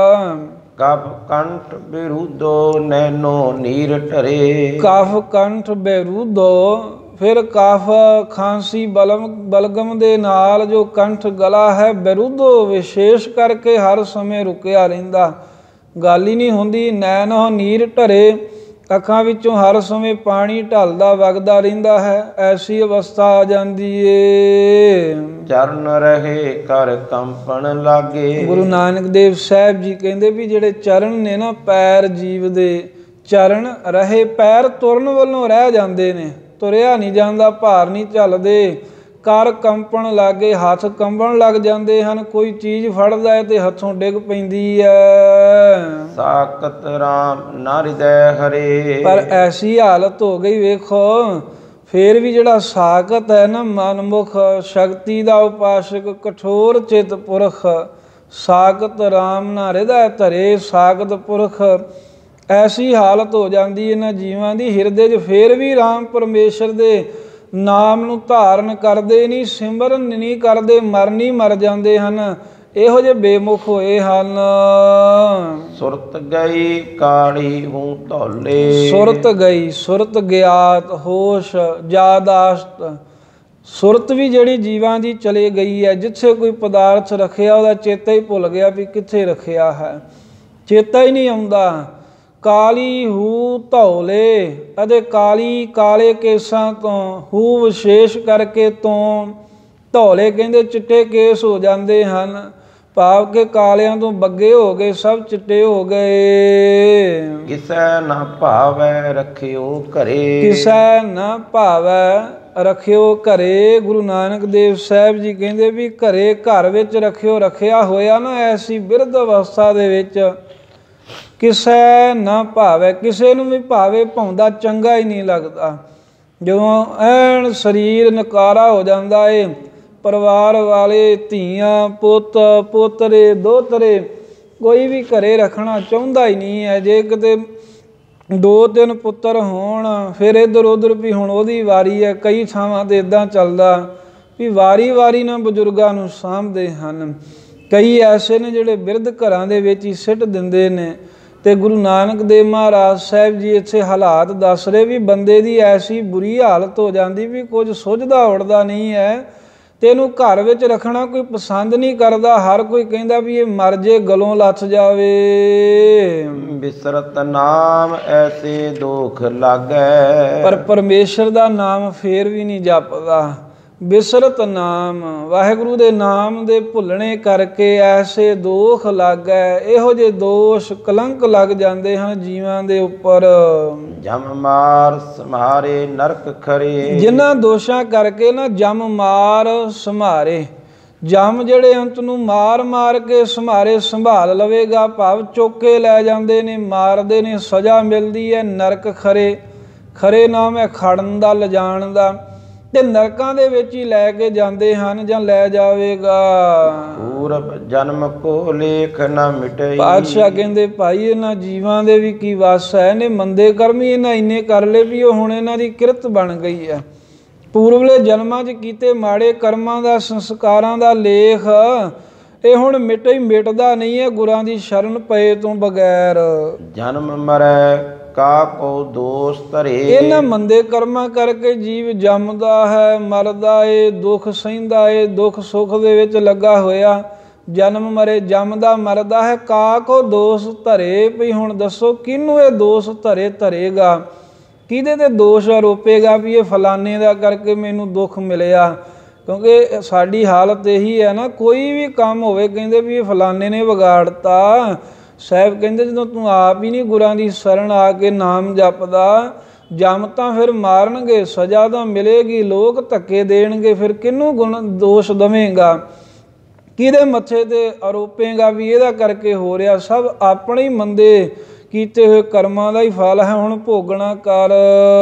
ਕਫ ਕੰਠ ਬੇਰੂਦੋ ਨੈਨੋ ਨੀਰ ਢਰੇ। ਕਫ ਕੰਠ ਬੇਰੂਦੋ, ਫਿਰ ਕਫ ਖਾਂਸੀ ਬਲਮ ਬਲਗਮ ਦੇ ਨਾਲ ਜੋ ਕੰਠ ਗਲਾ ਹੈ, ਬੇਰੂਦੋ ਵਿਸ਼ੇਸ਼ ਕਰਕੇ ਹਰ ਸਮੇਂ ਰੁਕਿਆ ਰਹਿੰਦਾ, ਗੱਲ ਹੀ ਨਹੀਂ ਹੁੰਦੀ। ਨੈਨੋ ਨੀਰ ਢਰੇ, ਅੱਖਾਂ ਵਿੱਚੋਂ ਹਰ ਸਮੇਂ ਪਾਣੀ ਢਲਦਾ ਵਗਦਾ ਰਹਿੰਦਾ ਹੈ, ਐਸੀ ਅਵਸਥਾ ਆ ਜਾਂਦੀ ਏ। ਚਰਨ ਰਹੇ ਕਰ ਕੰਪਣ ਲਾਗੇ। ਗੁਰੂ ਨਾਨਕ ਦੇਵ ਸਾਹਿਬ ਜੀ ਕਹਿੰਦੇ ਵੀ ਜਿਹੜੇ ਚਰਨ ਨੇ ਨਾ, ਪੈਰ ਜੀਵ ਦੇ ਚਰਨ ਰਹੇ, ਪੈਰ ਤੁਰਨ ਵੱਲੋਂ ਰਹਿ ਜਾਂਦੇ ਨੇ, ਤੁਰਿਆ ਨਹੀਂ ਜਾਂਦਾ, ਭਾਰ ਨਹੀਂ ਝੱਲਦੇ। ਕਰ ਕੰਪਣ ਲਾਗੇ, ਹੱਥ ਕੰਬਣ ਲੱਗ ਜਾਂਦੇ ਹਨ, ਕੋਈ ਚੀਜ਼ ਫੜਦਾ ਹੈ ਤੇ ਹੱਥੋਂ ਡਿੱਗ ਪੈਂਦੀ ਹੈ। ਸਾਕਤ ਰਾਮ ਨਾ ਹਿਰਦੈ ਹਰੇ। ਪਰ ਐਸੀ ਹਾਲਤ ਹੋ ਗਈ, ਵੇਖੋ ਫੇਰ ਵੀ ਜਿਹੜਾ ਸਾਕਤ ਹੈ ਨਾ, ਮਨਮੁਖ ਸ਼ਕਤੀ ਦਾ ਉਪਾਸਕ, ਕਠੋਰ ਚਿਤ ਪੁਰਖ, ਸਾਕਤ ਰਾਮ ਨਾ ਹਿਰਦੈ ਧਰੇ, ਸਾਕਤ ਪੁਰਖ, ਐਸੀ ਹਾਲਤ ਹੋ ਜਾਂਦੀ ਇਹਨਾਂ ਜੀਵਾਂ ਦੀ, ਹਿਰਦੇ 'ਚ ਫੇਰ ਵੀ ਰਾਮ ਪਰਮੇਸ਼ਰ ਦੇ ਨਾਮ ਨੂੰ ਧਾਰਨ ਕਰਦੇ ਨਹੀਂ, ਸਿਮਰਨ ਨਹੀਂ ਕਰਦੇ, ਮਰਨ ਹੀ ਮਰ ਜਾਂਦੇ ਹਨ। ਇਹੋ ਜਿਹੇ ਬੇਮੁਖ ਹੋਏ ਹਨ। ਸੁਰਤ ਗਈ ਕਾਲੀ ਹੂੰ ਧੌਲੇ। ਸੁਰਤ ਗਈ, ਸੁਰਤ ਗਿਆਤ, ਹੋਸ਼ ਯਾਦਾਸ਼ਤ, ਸੁਰਤ ਵੀ ਜਿਹੜੀ ਜੀਵਾਂ ਦੀ ਚਲੇ ਗਈ ਹੈ। ਜਿੱਥੇ ਕੋਈ ਪਦਾਰਥ ਰੱਖਿਆ ਉਹਦਾ ਚੇਤਾ ਹੀ ਭੁੱਲ ਗਿਆ ਵੀ ਕਿੱਥੇ ਰੱਖਿਆ ਹੈ, ਚੇਤਾ ਹੀ ਨਹੀਂ ਆਉਂਦਾ। ਕਾਲੀ ਹੂ ਧੌਲੇ, ਅਤੇ ਕਾਲੀ ਕਾਲੇ ਕੇਸਾਂ ਤੋਂ, ਹੂ ਵਿਸ਼ੇਸ਼ ਕਰਕੇ ਤੋਂ, ਧੌਲੇ ਕਹਿੰਦੇ ਚਿੱਟੇ ਕੇਸ ਹੋ ਜਾਂਦੇ ਹਨ, ਭਾਵ ਕਿ ਕਾਲਿਆਂ ਤੋਂ ਬੱਗੇ ਹੋ ਗਏ, ਸਭ ਚਿੱਟੇ ਹੋ ਗਏ। ਕਿਸੈ ਨਾ ਭਾਵੈ ਰੱਖਿਓ ਘਰੇ। ਕਿਸੈ ਨਾ ਭਾਵੈ ਰੱਖਿਓ ਘਰੇ। ਗੁਰੂ ਨਾਨਕ ਦੇਵ ਸਾਹਿਬ ਜੀ ਕਹਿੰਦੇ ਵੀ ਘਰੇ, ਘਰ ਵਿੱਚ ਰੱਖਿਓ, ਰੱਖਿਆ ਹੋਇਆ ਨਾ ਐਸੀ ਬਿਰਧ ਅਵਸਥਾ ਦੇ ਵਿੱਚ ਕਿਸੇ ਨਾ ਭਾਵੇ, ਕਿਸੇ ਨੂੰ ਵੀ ਭਾਵੇ ਭਾਉਂਦਾ ਚੰਗਾ ਹੀ ਨਹੀਂ ਲੱਗਦਾ। ਜਦੋਂ ਐਨ ਸਰੀਰ ਨਕਾਰਾ ਹੋ ਜਾਂਦਾ ਏ, ਪਰਿਵਾਰ ਵਾਲੇ, ਧੀਆਂ, ਪੁੱਤ, ਪੋਤਰੇ, ਦੋਤਰੇ, ਕੋਈ ਵੀ ਘਰੇ ਰੱਖਣਾ ਚਾਹੁੰਦਾ ਹੀ ਨਹੀਂ ਹੈ। ਜੇ ਕਿਤੇ ਦੋ ਤਿੰਨ ਪੁੱਤਰ ਹੋਣ, ਫਿਰ ਇੱਧਰ ਉੱਧਰ ਵੀ ਹੁਣ ਉਹਦੀ ਵਾਰੀ ਹੈ। ਕਈ ਥਾਵਾਂ 'ਤੇ ਇੱਦਾਂ ਚੱਲਦਾ ਵੀ ਵਾਰੀ ਵਾਰੀ ਨਾਲ ਬਜ਼ੁਰਗਾਂ ਨੂੰ ਸਾਂਭਦੇ ਹਨ। ਕਈ ਐਸੇ ਨੇ ਜਿਹੜੇ ਬਿਰਧ ਘਰਾਂ ਦੇ ਵਿੱਚ ਹੀ ਸਿੱਟ ਦਿੰਦੇ ਨੇ। ਤੇ ਗੁਰੂ ਨਾਨਕ ਦੇਵ ਮਹਾਰਾਜ ਸਾਹਿਬ ਜੀ ਇੱਥੇ ਹਾਲਾਤ ਦੱਸ ਰਹੇ ਵੀ ਬੰਦੇ ਦੀ ਐਸੀ ਬੁਰੀ ਹਾਲਤ ਹੋ ਜਾਂਦੀ ਵੀ ਕੁਝ ਸੁੱਝਦਾ ਉੜਦਾ ਨਹੀਂ ਹੈ, ਤੇ ਇਹਨੂੰ ਘਰ ਵਿੱਚ ਰੱਖਣਾ ਕੋਈ ਪਸੰਦ ਨਹੀਂ ਕਰਦਾ। ਹਰ ਕੋਈ ਕਹਿੰਦਾ ਵੀ ਇਹ ਮਰ ਜੇ, ਗਲੋਂ ਲੱਥ ਜਾਵੇ। ਬਿਸਰਤ ਨਾਮ ਐਸੇ ਦੁਖ ਲਾਗੈ। ਪਰ ਪਰਮੇਸ਼ਰ ਦਾ ਨਾਮ ਫੇਰ ਵੀ ਨਹੀਂ ਜਪਦਾ। ਬਿਸਰਤ ਨਾਮ, ਵਾਹਿਗੁਰੂ ਦੇ ਨਾਮ ਦੇ ਭੁੱਲਣੇ ਕਰਕੇ ਐਸੇ ਦੋਖ ਲਾਗੈ। ਇਹੋ ਜਿਹੇ ਦੋਸ਼ ਕਲੰਕ ਲੱਗ ਜਾਂਦੇ ਹਨ ਜੀਵਾਂ ਦੇ ਉੱਪਰ। ਜਮ ਮਾਰ ਸਮਾਰੇ ਨਰਕ ਖਰੇ। ਜਿਨ੍ਹਾਂ ਦੋਸ਼ਾਂ ਕਰਕੇ ਨਾ ਜਮ ਮਾਰ ਸਮਾਰੇ, ਜਮ ਜਿਹੜੇ ਅੰਤ ਨੂੰ ਮਾਰ ਮਾਰ ਕੇ ਸੰਭਾਰੇ ਸੰਭਾਲ ਲਵੇਗਾ, ਭਾਵ ਚੁੱਕ ਕੇ ਲੈ ਜਾਂਦੇ ਨੇ, ਮਾਰਦੇ ਨੇ, ਸਜ਼ਾ ਮਿਲਦੀ ਹੈ ਨਰਕ ਖਰੇ। ਖਰੇ ਨਾਮ ਹੈ ਖੜਨ ਦਾ, ਲਿਜਾਣ ਦਾ, ਤੇ ਨਰਕਾਂ ਦੇ ਵਿੱਚ ਹੀ ਲੈ ਕੇ ਜਾਂਦੇ ਹਨ ਜਾਂ ਲੈ ਜਾਵੇਗਾ। ਪੂਰਬ ਜਨਮ ਕੋ ਲੇਖ ਨਾ ਮਿਟਈ। ਪਾਤਸ਼ਾਹ ਕਹਿੰਦੇ ਭਾਈ ਇਹਨਾਂ ਜੀਵਾਂ ਦੇ ਵੀ ਕੀ ਵਸ ਹੈ, ਨੇ ਮੰਦੇ ਕਰਮ ਹੀ ਇਹਨਾਂ ਇੰਨੇ ਕਰ ਲਏ ਵੀ ਉਹ ਹੁਣ ਇਹਨਾਂ ਦੀ ਕਿਰਤ ਬਣ ਗਈ ਹੈ। ਪੂਰਵਲੇ ਜਨਮਾਂ 'ਚ ਕੀਤੇ ਮਾੜੇ ਕਰਮਾਂ ਦਾ, ਸੰਸਕਾਰਾਂ ਦਾ ਲੇਖ ਇਹ ਹੁਣ ਮਿਟ ਹੀ ਮਿਟਦਾ ਨਹੀਂ ਹੈ ਗੁਰਾਂ ਦੀ ਸ਼ਰਨ ਪਏ ਤੋਂ ਬਗੈਰ। ਜਨਮ ਮਰੈ ਕਾ ਕੋ ਦੋਸ ਧਰੇ। ਇਹਨਾਂ ਮੰਦੇ ਕਰਮਾਂ ਕਰਕੇ ਜੀਵ ਜੰਮਦਾ ਹੈ, ਮਰਦਾ ਏ, ਦੁੱਖ ਸਹਿੰਦਾ ਏ, ਦੁੱਖ ਸੁੱਖ ਦੇ ਵਿੱਚ ਲੱਗਾ ਹੋਇਆ, ਜਨਮ ਮਰੇ, ਜੰਮਦਾ ਮਰਦਾ ਹੈ। ਕਾ ਕੋ ਦੋਸ ਧਰੇ, ਵੀ ਹੁਣ ਦੱਸੋ ਕਿਹਨੂੰ ਇਹ ਦੋਸ ਧਰੇ ਧਰੇਗਾ, ਕਿਹਦੇ ਤੇ ਦੋਸ਼ ਆਰੋਪੇਗਾ ਵੀ ਇਹ ਫਲਾਣੇ ਦਾ ਕਰਕੇ ਮੈਨੂੰ ਦੁੱਖ ਮਿਲਿਆ। ਕਿਉਂਕਿ ਸਾਡੀ ਹਾਲਤ ਇਹੀ ਹੈ ਨਾ, ਕੋਈ ਵੀ ਕੰਮ ਹੋਵੇ ਕਹਿੰਦੇ ਵੀ ਇਹ ਫਲਾਣੇ ਨੇ ਵਿਗਾੜਤਾ। ਸਾਹਿਬ ਕਹਿੰਦੇ ਜਦੋਂ ਤੂੰ ਆਪ ਹੀ ਨਹੀਂ ਗੁਰਾਂ ਦੀ ਸ਼ਰਨ ਆ ਕੇ ਨਾਮ ਜਪਦਾ, ਜਮ ਤਾਂ ਫਿਰ ਮਾਰਨਗੇ, ਸਜ਼ਾ ਤਾਂ ਮਿਲੇਗੀ, ਲੋਕ ਧੱਕੇ ਦੇਣਗੇ, ਫਿਰ ਕਿਹਨੂੰ ਗੁਣ ਦੋਸ਼ ਦਵੇਂਗਾ, ਕਿਹਦੇ ਮੱਥੇ ਤੇ ਆਰੋਪੇਗਾ ਵੀ ਇਹਦਾ ਕਰਕੇ ਹੋ ਰਿਹਾ। ਸਭ ਆਪਣੇ ਹੀ ਮੰਦੇ ਕੀਤੇ ਹੋਏ ਕਰਮਾਂ ਦਾ ਹੀ ਫਲ ਹੈ, ਹੁਣ ਭੋਗਣਾ ਕਰ।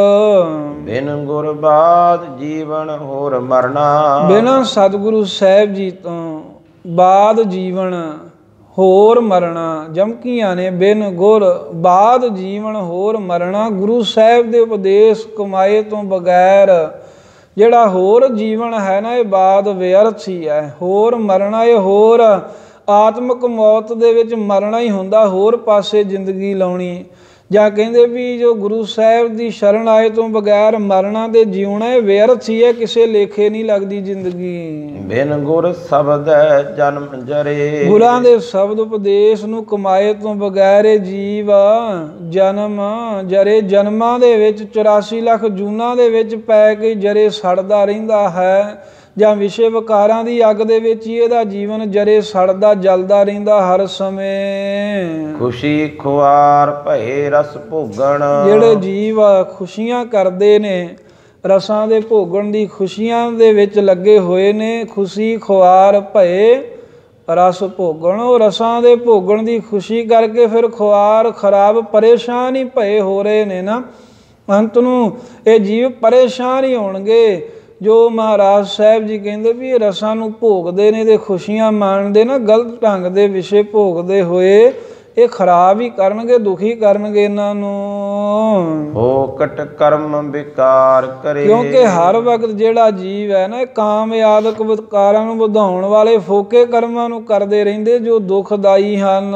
ਬਿਨ ਗੁਰ ਬਾਦ ਜੀਵਨ ਹੋਰ ਮਰਨਾ। ਬਿਨਾਂ ਸਤਿਗੁਰੂ ਸਾਹਿਬ ਜੀ ਤੋਂ ਬਾਦ ਜੀਵਨ ਹੋਰ ਮਰਨਾ। ਜਮਕੀਆਂ ਨੇ ਬਿਨ ਗੁਰ ਬਾਦ ਜੀਵਨ ਹੋਰ ਮਰਨਾ। ਗੁਰੂ ਸਾਹਿਬ ਦੇ ਉਪਦੇਸ਼ ਕਮਾਏ ਤੋਂ ਬਗੈਰ ਜਿਹੜਾ ਹੋਰ ਜੀਵਨ ਹੈ ਨਾ, ਇਹ ਬਾਦ ਵਿਅਰਥ ਹੀ ਹੈ। ਹੋਰ ਮਰਨਾ ਇਹ ਹੋਰ ਆਤਮਿਕ ਮੌਤ ਦੇ ਵਿੱਚ ਮਰਨਾ ਹੀ ਹੁੰਦਾ, ਹੋਰ ਪਾਸੇ ਜ਼ਿੰਦਗੀ ਲਾਉਣੀ। ਜਾਂ ਕਹਿੰਦੇ ਵੀ ਜੋ ਗੁਰੂ ਸਾਹਿਬ ਦੀ ਸ਼ਰਨ ਆਏ ਤੋਂ ਬਗੈਰ ਮਰਨਾ ਤੇ ਜਿਉਣਾ ਇਹ ਵਿਅਰਥ ਹੀ ਹੈ, ਕਿਸੇ ਲੇਖੇ ਨਹੀਂ ਲੱਗਦੀ ਜ਼ਿੰਦਗੀ। ਬਿਨ ਗੁਰ ਸ਼ਬਦ ਜਨਮ ਜਰੇ। ਗੁਰਾਂ ਦੇ ਸ਼ਬਦ ਉਪਦੇਸ਼ ਨੂੰ ਕਮਾਏ ਤੋਂ ਬਗੈਰ ਇਹ ਜੀਵ ਜਨਮ ਜਰੇ, ਜਨਮਾਂ ਦੇ ਵਿੱਚ ਚੁਰਾਸੀ ਲੱਖ ਜੂਨਾਂ ਦੇ ਵਿੱਚ ਪੈ ਕੇ ਜਰੇ ਸੜਦਾ ਰਹਿੰਦਾ ਹੈ, ਜਾਂ ਵਿਸ਼ੇ ਵਿਕਾਰਾਂ ਦੀ ਅੱਗ ਦੇ ਵਿੱਚ ਹੀ ਇਹਦਾ ਜੀਵਨ ਜਰੇ ਸੜਦਾ ਜਲਦਾ ਰਹਿੰਦਾ ਹਰ ਸਮੇਂ। ਖੁਸ਼ੀ ਖੁਆਰ ਭਏ ਰਸ ਭੋਗਣ। ਜਿਹੜੇ ਜੀਵ ਖੁਸ਼ੀਆਂ ਕਰਦੇ ਨੇ, ਰਸਾਂ ਦੇ ਭੋਗਣ ਦੀ ਖੁਸ਼ੀਆਂ ਦੇ ਵਿੱਚ ਲੱਗੇ ਹੋਏ ਨੇ, ਖੁਸ਼ੀ ਖੁਆਰ ਭਏ ਰਸ ਭੋਗਣ, ਉਹ ਰਸਾਂ ਦੇ ਭੋਗਣ ਦੀ ਖੁਸ਼ੀ ਕਰਕੇ ਫਿਰ ਖੁਆਰ ਖਰਾਬ ਪਰੇਸ਼ਾਨ ਹੀ ਭਏ ਹੋ ਰਹੇ ਨੇ ਨਾ। ਅੰਤ ਨੂੰ ਇਹ ਜੀਵ ਪਰੇਸ਼ਾਨ ਹੀ ਹੋਣਗੇ। ਜੋ ਮਹਾਰਾਜ ਸਾਹਿਬ ਜੀ ਕਹਿੰਦੇ ਵੀ ਇਹ ਰਸਾਂ ਨੂੰ ਭੋਗਦੇ ਨੇ ਤੇ ਖੁਸ਼ੀਆਂ ਮਾਣਦੇ ਨਾ, ਗਲਤ ਢੰਗ ਦੇ ਵਿਸ਼ੇ ਭੋਗਦੇ ਹੋਏ ਇਹ ਖਰਾਬ ਹੀ ਕਰਨਗੇ, ਦੁਖੀ ਕਰਨਗੇ ਇਹਨਾਂ ਨੂੰ। ਹੋਕਟ ਕਰਮ ਵਿਕਾਰ ਕਰੇ। ਕਿਉਂਕਿ ਹਰ ਵਕਤ ਜਿਹੜਾ ਜੀਵ ਹੈ ਨਾ, ਇਹ ਕਾਮ ਆਦਿਕ ਵਿਕਾਰਾਂ ਨੂੰ ਵਧਾਉਣ ਵਾਲੇ ਫੋਕੇ ਕਰਮਾਂ ਨੂੰ ਕਰਦੇ ਰਹਿੰਦੇ ਜੋ ਦੁਖਦਾਈ ਹਨ।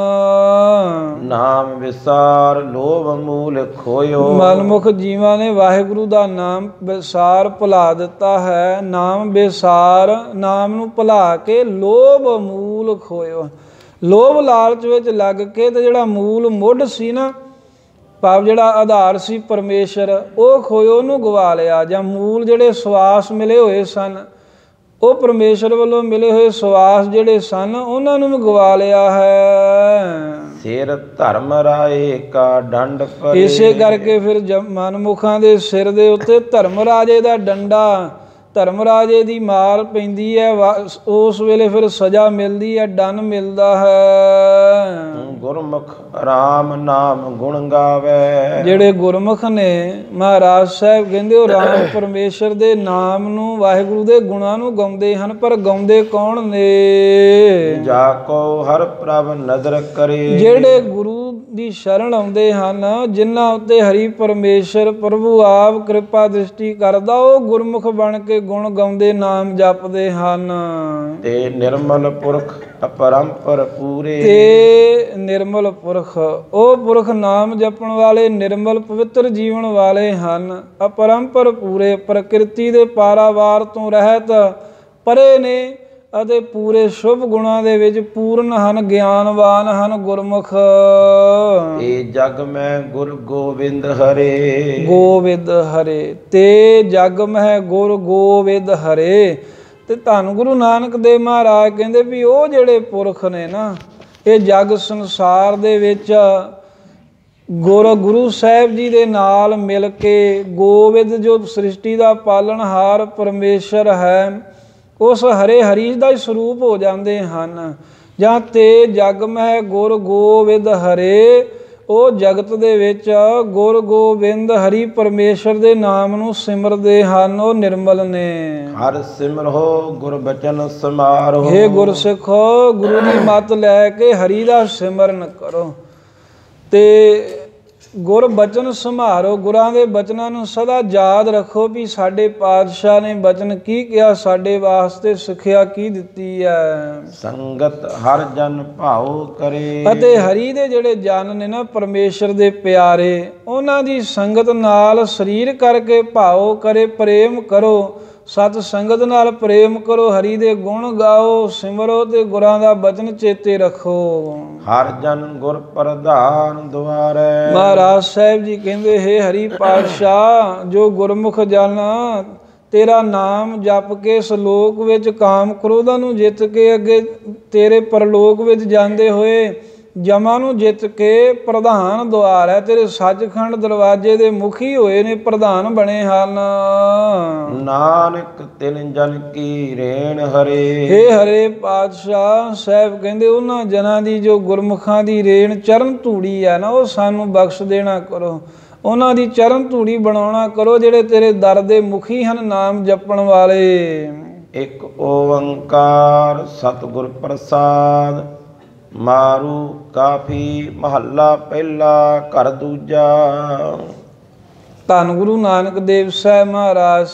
ਨਾਮ ਵਿਸਾਰ ਲੋਭ ਮੂਲ ਖੋਇਓ। ਮਨਮੁਖ ਜੀਵਾਂ ਨੇ ਵਾਹਿਗੁਰੂ ਦਾ ਨਾਮ ਵਿਸਾਰ ਭੁਲਾ ਦਿੱਤਾ ਹੈ। ਨਾਮ ਵਿਸਾਰ, ਨਾਮ ਨੂੰ ਭੁਲਾ ਕੇ ਲੋਭ ਮੂਲ ਖੋਇਓ। ਲੋਭ ਲਾਲਚ ਵਿੱਚ ਲੱਗ ਕੇ ਤੇ ਜਿਹੜਾ ਮੂਲ ਮੁੱਢ ਸੀ ਨਾ, ਭਾਵ ਜਿਹੜਾ ਆਧਾਰ ਸੀ ਪਰਮੇਸ਼ਰ, ਉਹ ਖੋਇਓ, ਉਹਨੂੰ ਗਵਾ ਲਿਆ। ਜਾਂ ਮੂਲ ਜਿਹੜੇ ਸਵਾਸ ਮਿਲੇ ਹੋਏ ਸਨ, ਉਹ ਪਰਮੇਸ਼ਰ ਵੱਲੋਂ ਮਿਲੇ ਹੋਏ ਸਵਾਸ ਜਿਹੜੇ ਸਨ, ਉਹਨਾਂ ਨੂੰ ਵੀ ਗਵਾ ਲਿਆ ਹੈ। ਸਿਰ ਧਰਮ ਰਾਏ ਕਾ ਡੰਡ ਪਰੇ। ਇਸੇ ਕਰਕੇ ਫਿਰ ਮਨਮੁਖਾਂ ਦੇ ਸਿਰ ਦੇ ਉੱਤੇ ਧਰਮ ਰਾਜੇ ਦਾ ਡੰਡਾ, ਧਰਮ ਰਾਜੇ ਦੀ ਮਾਰ ਪੈਂਦੀ ਹੈ, ਉਸ ਵੇਲੇ ਫਿਰ ਸਜ਼ਾ ਮਿਲਦੀ ਹੈ, ਦੰਡ ਮਿਲਦਾ ਹੈ। ਗੁਰਮੁਖ ਰਾਮ ਨਾਮ ਗੁਣ ਗਾਵੇ। ਜਿਹੜੇ ਗੁਰਮੁਖ ਨੇ, ਮਹਾਰਾਜ ਸਾਹਿਬ ਕਹਿੰਦੇ ਉਹ ਰਾਮ ਪਰਮੇਸ਼ਰ ਦੇ ਨਾਮ ਨੂੰ, ਵਾਹਿਗੁਰੂ ਦੇ ਗੁਣਾਂ ਨੂੰ ਗਾਉਂਦੇ ਹਨ। ਪਰ ਗਾਉਂਦੇ ਕੌਣ ਨੇ? ਜਾ ਕੋ ਹਰ ਪ੍ਰਭ ਨਦਰ ਕਰੇ। ਜਿਹੜੇ ਗੁਰੂ ਦੀ ਸ਼ਰਨ ਆਉਂਦੇ ਹਨ, ਜਿਨ੍ਹਾਂ ਉੱਤੇ ਹਰੀ ਪਰਮੇਸ਼ਰ ਪ੍ਰਭੂ ਆਪ ਕਿਰਪਾ ਦ੍ਰਿਸ਼ਟੀ ਕਰਦਾ, ਉਹ ਗੁਰਮੁਖ ਬਣ ਕੇ ਗੁਣ ਗਾਉਂਦੇ, ਨਾਮ ਜਪਦੇ ਹਨ। ਤੇ ਨਿਰਮਲ ਪੁਰਖ ਅਪਰੰਪਰ ਪੂਰੇ। ਤੇ ਨਿਰਮਲ ਪੁਰਖ, ਉਹ ਪੁਰਖ ਨਾਮ ਜਪਣ ਵਾਲੇ ਨਿਰਮਲ ਪਵਿੱਤਰ ਜੀਵਨ ਵਾਲੇ ਹਨ। ਅਪਰੰਪਰ ਪੂਰੇ, ਪ੍ਰਕਿਰਤੀ ਦੇ ਪਾਰਾਵਾਰ ਤੋਂ ਰਹਿਤ ਪਰੇ ਨੇ ਅਤੇ ਪੂਰੇ ਸ਼ੁਭ ਗੁਣਾਂ ਦੇ ਵਿੱਚ ਪੂਰਨ ਹਨ, ਗਿਆਨਵਾਨ ਹਨ ਗੁਰਮੁਖ। ਇਹ ਜਗ ਮੈਂ ਗੁਰ ਗੋਬਿੰਦ ਹਰੇ। ਗੋਬਿੰਦ ਹਰੇ ਤੇ ਜਗ ਮਹਿ ਗੁਰ ਗੋਬਿੰਦ ਹਰੇ। ਤੇ ਧੰਨ ਗੁਰੂ ਨਾਨਕ ਦੇਵ ਮਹਾਰਾਜ ਕਹਿੰਦੇ ਵੀ ਉਹ ਜਿਹੜੇ ਪੁਰਖ ਨੇ ਨਾ, ਇਹ ਜਗ ਸੰਸਾਰ ਦੇ ਵਿੱਚ ਗੁਰ ਗੁਰੂ ਸਾਹਿਬ ਜੀ ਦੇ ਨਾਲ ਮਿਲ ਕੇ, ਗੋਬਿੰਦ ਜੋ ਸ੍ਰਿਸ਼ਟੀ ਦਾ ਪਾਲਣਹਾਰ ਪਰਮੇਸ਼ਰ ਹੈ, ਉਸ ਹਰੇ ਹਰੀ ਦਾ ਹੀ ਸਰੂਪ ਹੋ ਜਾਂਦੇ ਹਨ। ਜਾਂ ਤੇ ਜਗ ਮਹਿ ਗੁਰ ਗੋਬਿੰਦ ਹਰੇ, ਉਹ ਜਗਤ ਦੇ ਵਿੱਚ ਗੁਰ ਗੋਬਿੰਦ ਹਰੀ ਪਰਮੇਸ਼ਰ ਦੇ ਨਾਮ ਨੂੰ ਸਿਮਰਦੇ ਹਨ, ਉਹ ਨਿਰਮਲ ਨੇ। ਹਰ ਸਿਮਰੋ ਗੁਰ ਬਚਨ ਸਮਾਰੋ, ਹੇ ਗੁਰਸਿੱਖੋ ਗੁਰੂ ਦੀ ਮੱਤ ਲੈ ਕੇ ਹਰੀ ਦਾ ਸਿਮਰਨ ਕਰੋ ਤੇ ਗੁਰ ਬਚਨ ਸੰਭਾਰੋ। ਗੁਰਾਂ ਦੇ ਬਚਨਾਂ ਨੂੰ ਸਦਾ ਯਾਦ ਰੱਖੋ ਵੀ ਸਾਡੇ ਪਾਤਸ਼ਾਹ ਨੇ ਬਚਨ ਕੀ ਕਿਹਾ, ਸਾਡੇ ਵਾਸਤੇ ਸਿੱਖਿਆ ਕੀ ਦਿੱਤੀ ਹੈ। ਸੰਗਤ ਹਰ ਜਨ ਭਾਉ ਕਰੇ, ਅਤੇ ਹਰੀ ਦੇ ਜਿਹੜੇ ਜਨ ਨੇ ਨਾ ਪਰਮੇਸ਼ਰ ਦੇ ਪਿਆਰੇ, ਉਹਨਾਂ ਦੀ ਸੰਗਤ ਨਾਲ ਸਰੀਰ ਕਰਕੇ ਭਾਉ ਕਰੇ, ਪ੍ਰੇਮ ਕਰੋ, ਸਤ ਸੰਗਤ ਨਾਲ ਪ੍ਰੇਮ ਕਰੋ, ਹਰੀ ਦੇ ਗੁਣ ਗਾਓ, ਸਿਮਰੋ ਤੇ ਗੁਰਾਂ ਦਾ ਬਚਨ ਚੇਤੇ ਰੱਖੋ। ਹਰ ਜਨ ਗੁਰ ਪ੍ਰਧਾਨ ਦੁਆਰੇ, ਮਹਾਰਾਜ ਸਾਹਿਬ ਜੀ ਕਹਿੰਦੇ ਹੈ ਹਰੀ ਪਾਤਸ਼ਾਹ ਜੋ ਗੁਰਮੁਖ ਜਨ ਤੇਰਾ ਨਾਮ ਜਪ ਕੇ ਸਲੋਕ ਵਿੱਚ ਕਾਮ ਕ੍ਰੋਧਾਂ ਨੂੰ ਜਿੱਤ ਕੇ ਅੱਗੇ ਤੇਰੇ ਪਰਲੋਕ ਵਿੱਚ ਜਾਂਦੇ ਹੋਏ ਜਮਾਂ ਨੂੰ ਜਿੱਤ ਕੇ ਪ੍ਰਧਾਨ ਦੁਆਰ ਹੈ, ਤੇਰੇ ਸੱਚਖੰਡ ਦਰਵਾਜ਼ੇ ਦੇ ਮੁਖੀ ਹੋਏ ਨੇ, ਪ੍ਰਧਾਨ ਬਣੇ ਹਨ। ਨਾਨਕ ਤਿਨ ਜਨ ਕੀ ਰੇਣ ਹਰੇ, ਹੇ ਹਰੇ ਪਾਤਸ਼ਾਹ ਸਾਹਿਬ ਕਹਿੰਦੇ ਉਹਨਾਂ ਜਨਾਂ ਦੀ ਜੋ ਗੁਰਮੁਖਾਂ ਦੀ ਰੇਣ ਚਰਨ ਧੂੜੀ ਹੈ ਨਾ, ਉਹ ਸਾਨੂੰ ਬਖਸ਼ ਦੇਣਾ ਕਰੋ, ਉਹਨਾਂ ਦੀ ਚਰਨ ਧੂੜੀ ਬਣਾਉਣਾ ਕਰੋ ਜਿਹੜੇ ਤੇਰੇ ਦਰ ਦੇ ਮੁਖੀ ਹਨ, ਨਾਮ ਜਪਣ ਵਾਲੇ। ਇੱਕ ਓੰਕਾਰ ਸਤਿਗੁਰ ਪ੍ਰਸਾਦ, ਮਾਰੂ ਕਾਫੀ ਮਹੱਲਾ ਪਹਿਲਾ ਘਰ ਦੂਜਾ। ਧੰਨ ਗੁਰੂ ਨਾਨਕ ਦੇਵ ਸਾਹਿਬ ਮਹਾਰਾਜ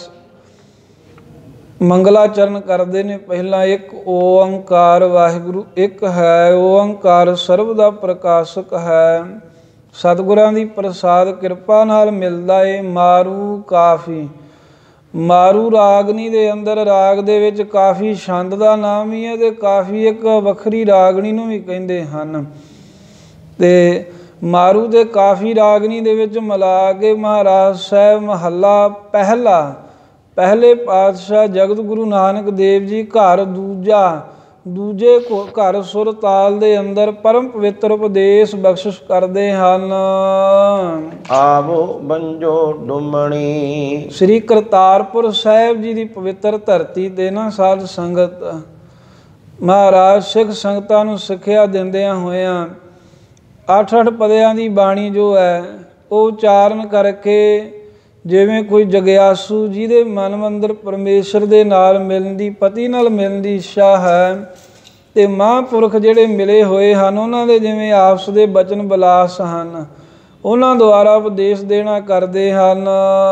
ਮੰਗਲਾਚਰਨ ਕਰਦੇ ਨੇ। ਪਹਿਲਾਂ ਇੱਕ ਓੰਕਾਰ ਵਾਹਿਗੁਰੂ ਇੱਕ ਹੈ, ਓੰਕਾਰ ਸਰਬ ਦਾ ਪ੍ਰਕਾਸ਼ਕ ਹੈ, ਸਤਿਗੁਰਾਂ ਦੀ ਪ੍ਰਸਾਦ ਕਿਰਪਾ ਨਾਲ ਮਿਲਦਾ ਏ। ਮਾਰੂ ਕਾਫੀ, ਮਾਰੂ ਰਾਗਨੀ ਦੇ ਅੰਦਰ, ਰਾਗ ਦੇ ਵਿੱਚ ਕਾਫੀ ਛੰਦ ਦਾ ਨਾਮ ਹੀ ਹੈ ਤੇ ਕਾਫੀ ਇੱਕ ਵੱਖਰੀ ਰਾਗਣੀ ਨੂੰ ਵੀ ਕਹਿੰਦੇ ਹਨ। ਤੇ ਮਾਰੂ ਤੇ ਕਾਫੀ ਰਾਗਨੀ ਦੇ ਵਿੱਚ ਮਿਲਾ ਕੇ ਮਹਾਰਾਜ ਸਾਹਿਬ ਮਹੱਲਾ ਪਹਿਲਾ, ਪਹਿਲੇ ਪਾਤਸ਼ਾਹ ਜਗਤ ਗੁਰੂ ਨਾਨਕ ਦੇਵ ਜੀ ਘਰ ਦੂਜਾ, ਦੂਜੇ ਘਰ ਸੁਰ ਤਾਲ ਦੇ ਅੰਦਰ ਪਰਮ ਪਵਿੱਤਰ ਉਪਦੇਸ਼ ਬਖਸ਼ਿਸ਼ ਕਰਦੇ ਹਨ। ਆਵੋ ਬੰਜੋ ਡੁਮਣੀ, ਸ੍ਰੀ ਕਰਤਾਰਪੁਰ ਸਾਹਿਬ ਜੀ ਦੀ ਪਵਿੱਤਰ ਧਰਤੀ ਤੇ ਨਾ ਸਾਧ ਸੰਗਤ ਮਹਾਰਾਜ ਸਿੱਖ ਸੰਗਤਾਂ ਨੂੰ ਸਿੱਖਿਆ ਦਿੰਦਿਆਂ ਹੋਇਆਂ ਅੱਠ ਅੱਠ ਪਦਿਆਂ ਦੀ ਬਾਣੀ ਜੋ ਹੈ ਉਹ ਉਚਾਰਨ ਕਰਕੇ, ਜਿਵੇਂ ਕੋਈ ਜਗਿਆਸੂ ਜਿਹਦੇ ਮਨ ਅੰਦਰ ਪਰਮੇਸ਼ਰ ਦੇ ਨਾਲ ਮਿਲਣ ਦੀ, ਪਤੀ ਨਾਲ ਮਿਲਣ ਦੀ ਇੱਛਾ ਹੈ, ਤੇ ਮਹਾਂਪੁਰਖ ਜਿਹੜੇ ਮਿਲੇ ਹੋਏ ਹਨ ਉਹਨਾਂ ਦੇ ਜਿਵੇਂ ਆਪਸ ਦੇ ਬਚਨ ਬਿਲਾਸ ਹਨ, ਉਹਨਾਂ ਦੁਆਰਾ ਉਪਦੇਸ਼ ਦੇਣਾ ਕਰਦੇ ਹਨ।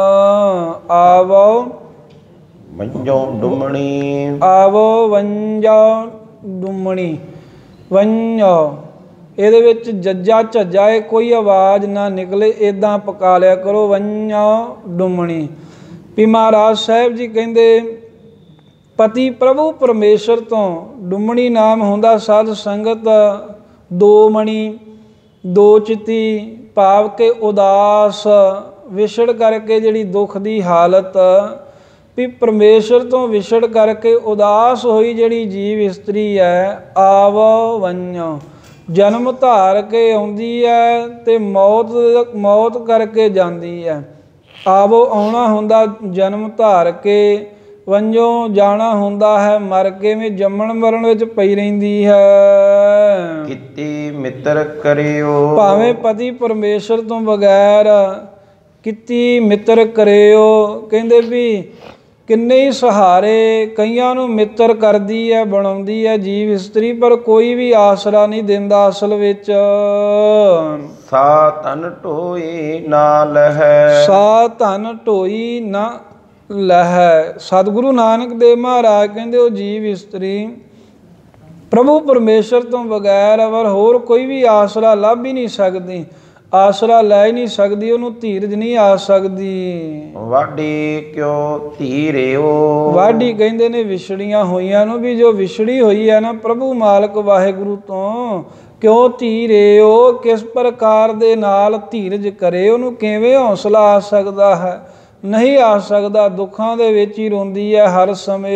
ਆਵੋ ਵੰਜੋ ਡੁਮਣੀ, ਆਵੋ ਵੰਜੋ ਡੁਮਣੀ, ਵੰਜੋ ਇਹਦੇ ਵਿੱਚ ਜੱਜਾ ਝੱਜਾ ਇਹ ਕੋਈ ਆਵਾਜ਼ ਨਾ ਨਿਕਲੇ, ਇੱਦਾਂ ਪਕਾ ਲਿਆ ਕਰੋ, ਵੰਜੋ ਡੁਮਣੀ। ਵੀ ਮਹਾਰਾਜ ਸਾਹਿਬ ਜੀ ਕਹਿੰਦੇ ਪਤੀ ਪ੍ਰਭੂ ਪਰਮੇਸ਼ਰ ਤੋਂ ਡੁਮਣੀ ਨਾਮ ਹੁੰਦਾ ਸਾਧ ਸੰਗਤ ਦੋ ਮਣੀ, ਦੋ ਚਿੱਤੀ ਭਾਵ ਕੇ ਉਦਾਸ ਵਿਛੜ ਕਰਕੇ ਜਿਹੜੀ ਦੁੱਖ ਦੀ ਹਾਲਤ, ਵੀ ਪਰਮੇਸ਼ਰ ਤੋਂ ਵਿਛੜ ਕਰਕੇ ਉਦਾਸ ਹੋਈ ਜਿਹੜੀ ਜੀਵ ਇਸਤਰੀ ਹੈ, ਆਵੋ ਵੰਜੋ ਜਨਮ ਧਾਰ ਕੇ ਆਉਂਦੀ ਹੈ ਤੇ ਮੌਤ ਮੌਤ ਕਰਕੇ ਜਾਂਦੀ ਹੈ। ਆਵੋ ਆਉਣਾ ਹੁੰਦਾ ਜਨਮ ਧਾਰ ਕੇ, ਵੰਜੋ ਜਾਣਾ ਹੁੰਦਾ ਹੈ ਮਰ ਕੇ, ਵੀ ਜੰਮਣ ਮਰਨ ਵਿੱਚ ਪਈ ਰਹਿੰਦੀ ਹੈ। ਕੀਤੀ ਮਿੱਤਰ ਕਰਿਓ, ਭਾਵੇਂ ਪਤੀ ਪਰਮੇਸ਼ਰ ਤੋਂ ਬਗੈਰ ਕੀਤੀ ਮਿੱਤਰ ਕਰਿਓ, ਕਹਿੰਦੇ ਵੀ ਕਿੰਨੇ ਹੀ ਸਹਾਰੇ, ਕਈਆਂ ਨੂੰ ਮਿੱਤਰ ਕਰਦੀ ਹੈ, ਬਣਾਉਂਦੀ ਹੈ ਜੀਵ ਇਸਤਰੀ, ਪਰ ਕੋਈ ਵੀ ਆਸਰਾ ਨਹੀਂ ਦਿੰਦਾ ਅਸਲ ਵਿੱਚ। ਸਾ ਧਨ ਢੋਈ ਨਾ ਲਹੈ, ਸਾ ਧਨ ਢੋਈ ਨਾ ਲਹੈ। ਸਤਿਗੁਰੂ ਨਾਨਕ ਦੇਵ ਮਹਾਰਾਜ ਕਹਿੰਦੇ ਉਹ ਜੀਵ ਇਸਤਰੀ ਪ੍ਰਭੂ ਪਰਮੇਸ਼ਰ ਤੋਂ ਬਗੈਰ ਅਵਰ ਹੋਰ ਕੋਈ ਵੀ ਆਸਰਾ ਲੱਭ ਹੀ ਨਹੀਂ ਸਕਦੀ, ਆਸਰਾ ਲੈ ਹੀ ਨਹੀਂ ਸਕਦੀ, ਉਹਨੂੰ ਧੀਰਜ ਨਹੀਂ ਆ ਸਕਦੀ। ਵਾਢੀ ਕਿਉ ਧੀਰਿਓ, ਵਾਢੀ ਕਹਿੰਦੇ ਨੇ ਵਿਛੜੀਆਂ ਹੋਈਆਂ ਨੂੰ, ਵੀ ਜੋ ਵਿਛੜੀ ਹੋਈ ਹੈ ਨਾ ਪ੍ਰਭੂ ਮਾਲਕ ਵਾਹਿਗੁਰੂ ਤੋਂ, ਕਿਉਂ ਧੀਰਿਓ ਕਿਸ ਪ੍ਰਕਾਰ ਦੇ ਨਾਲ ਧੀਰਜ ਕਰੇ, ਉਹਨੂੰ ਕਿਵੇਂ ਹੌਸਲਾ ਆ ਸਕਦਾ ਹੈ। ਨਹੀਂ ਆ ਸਕਦਾ, ਦੁੱਖਾਂ ਦੇ ਵਿੱਚ ਹੀ ਰੋਂਦੀ ਹੈ ਹਰ ਸਮੇਂ।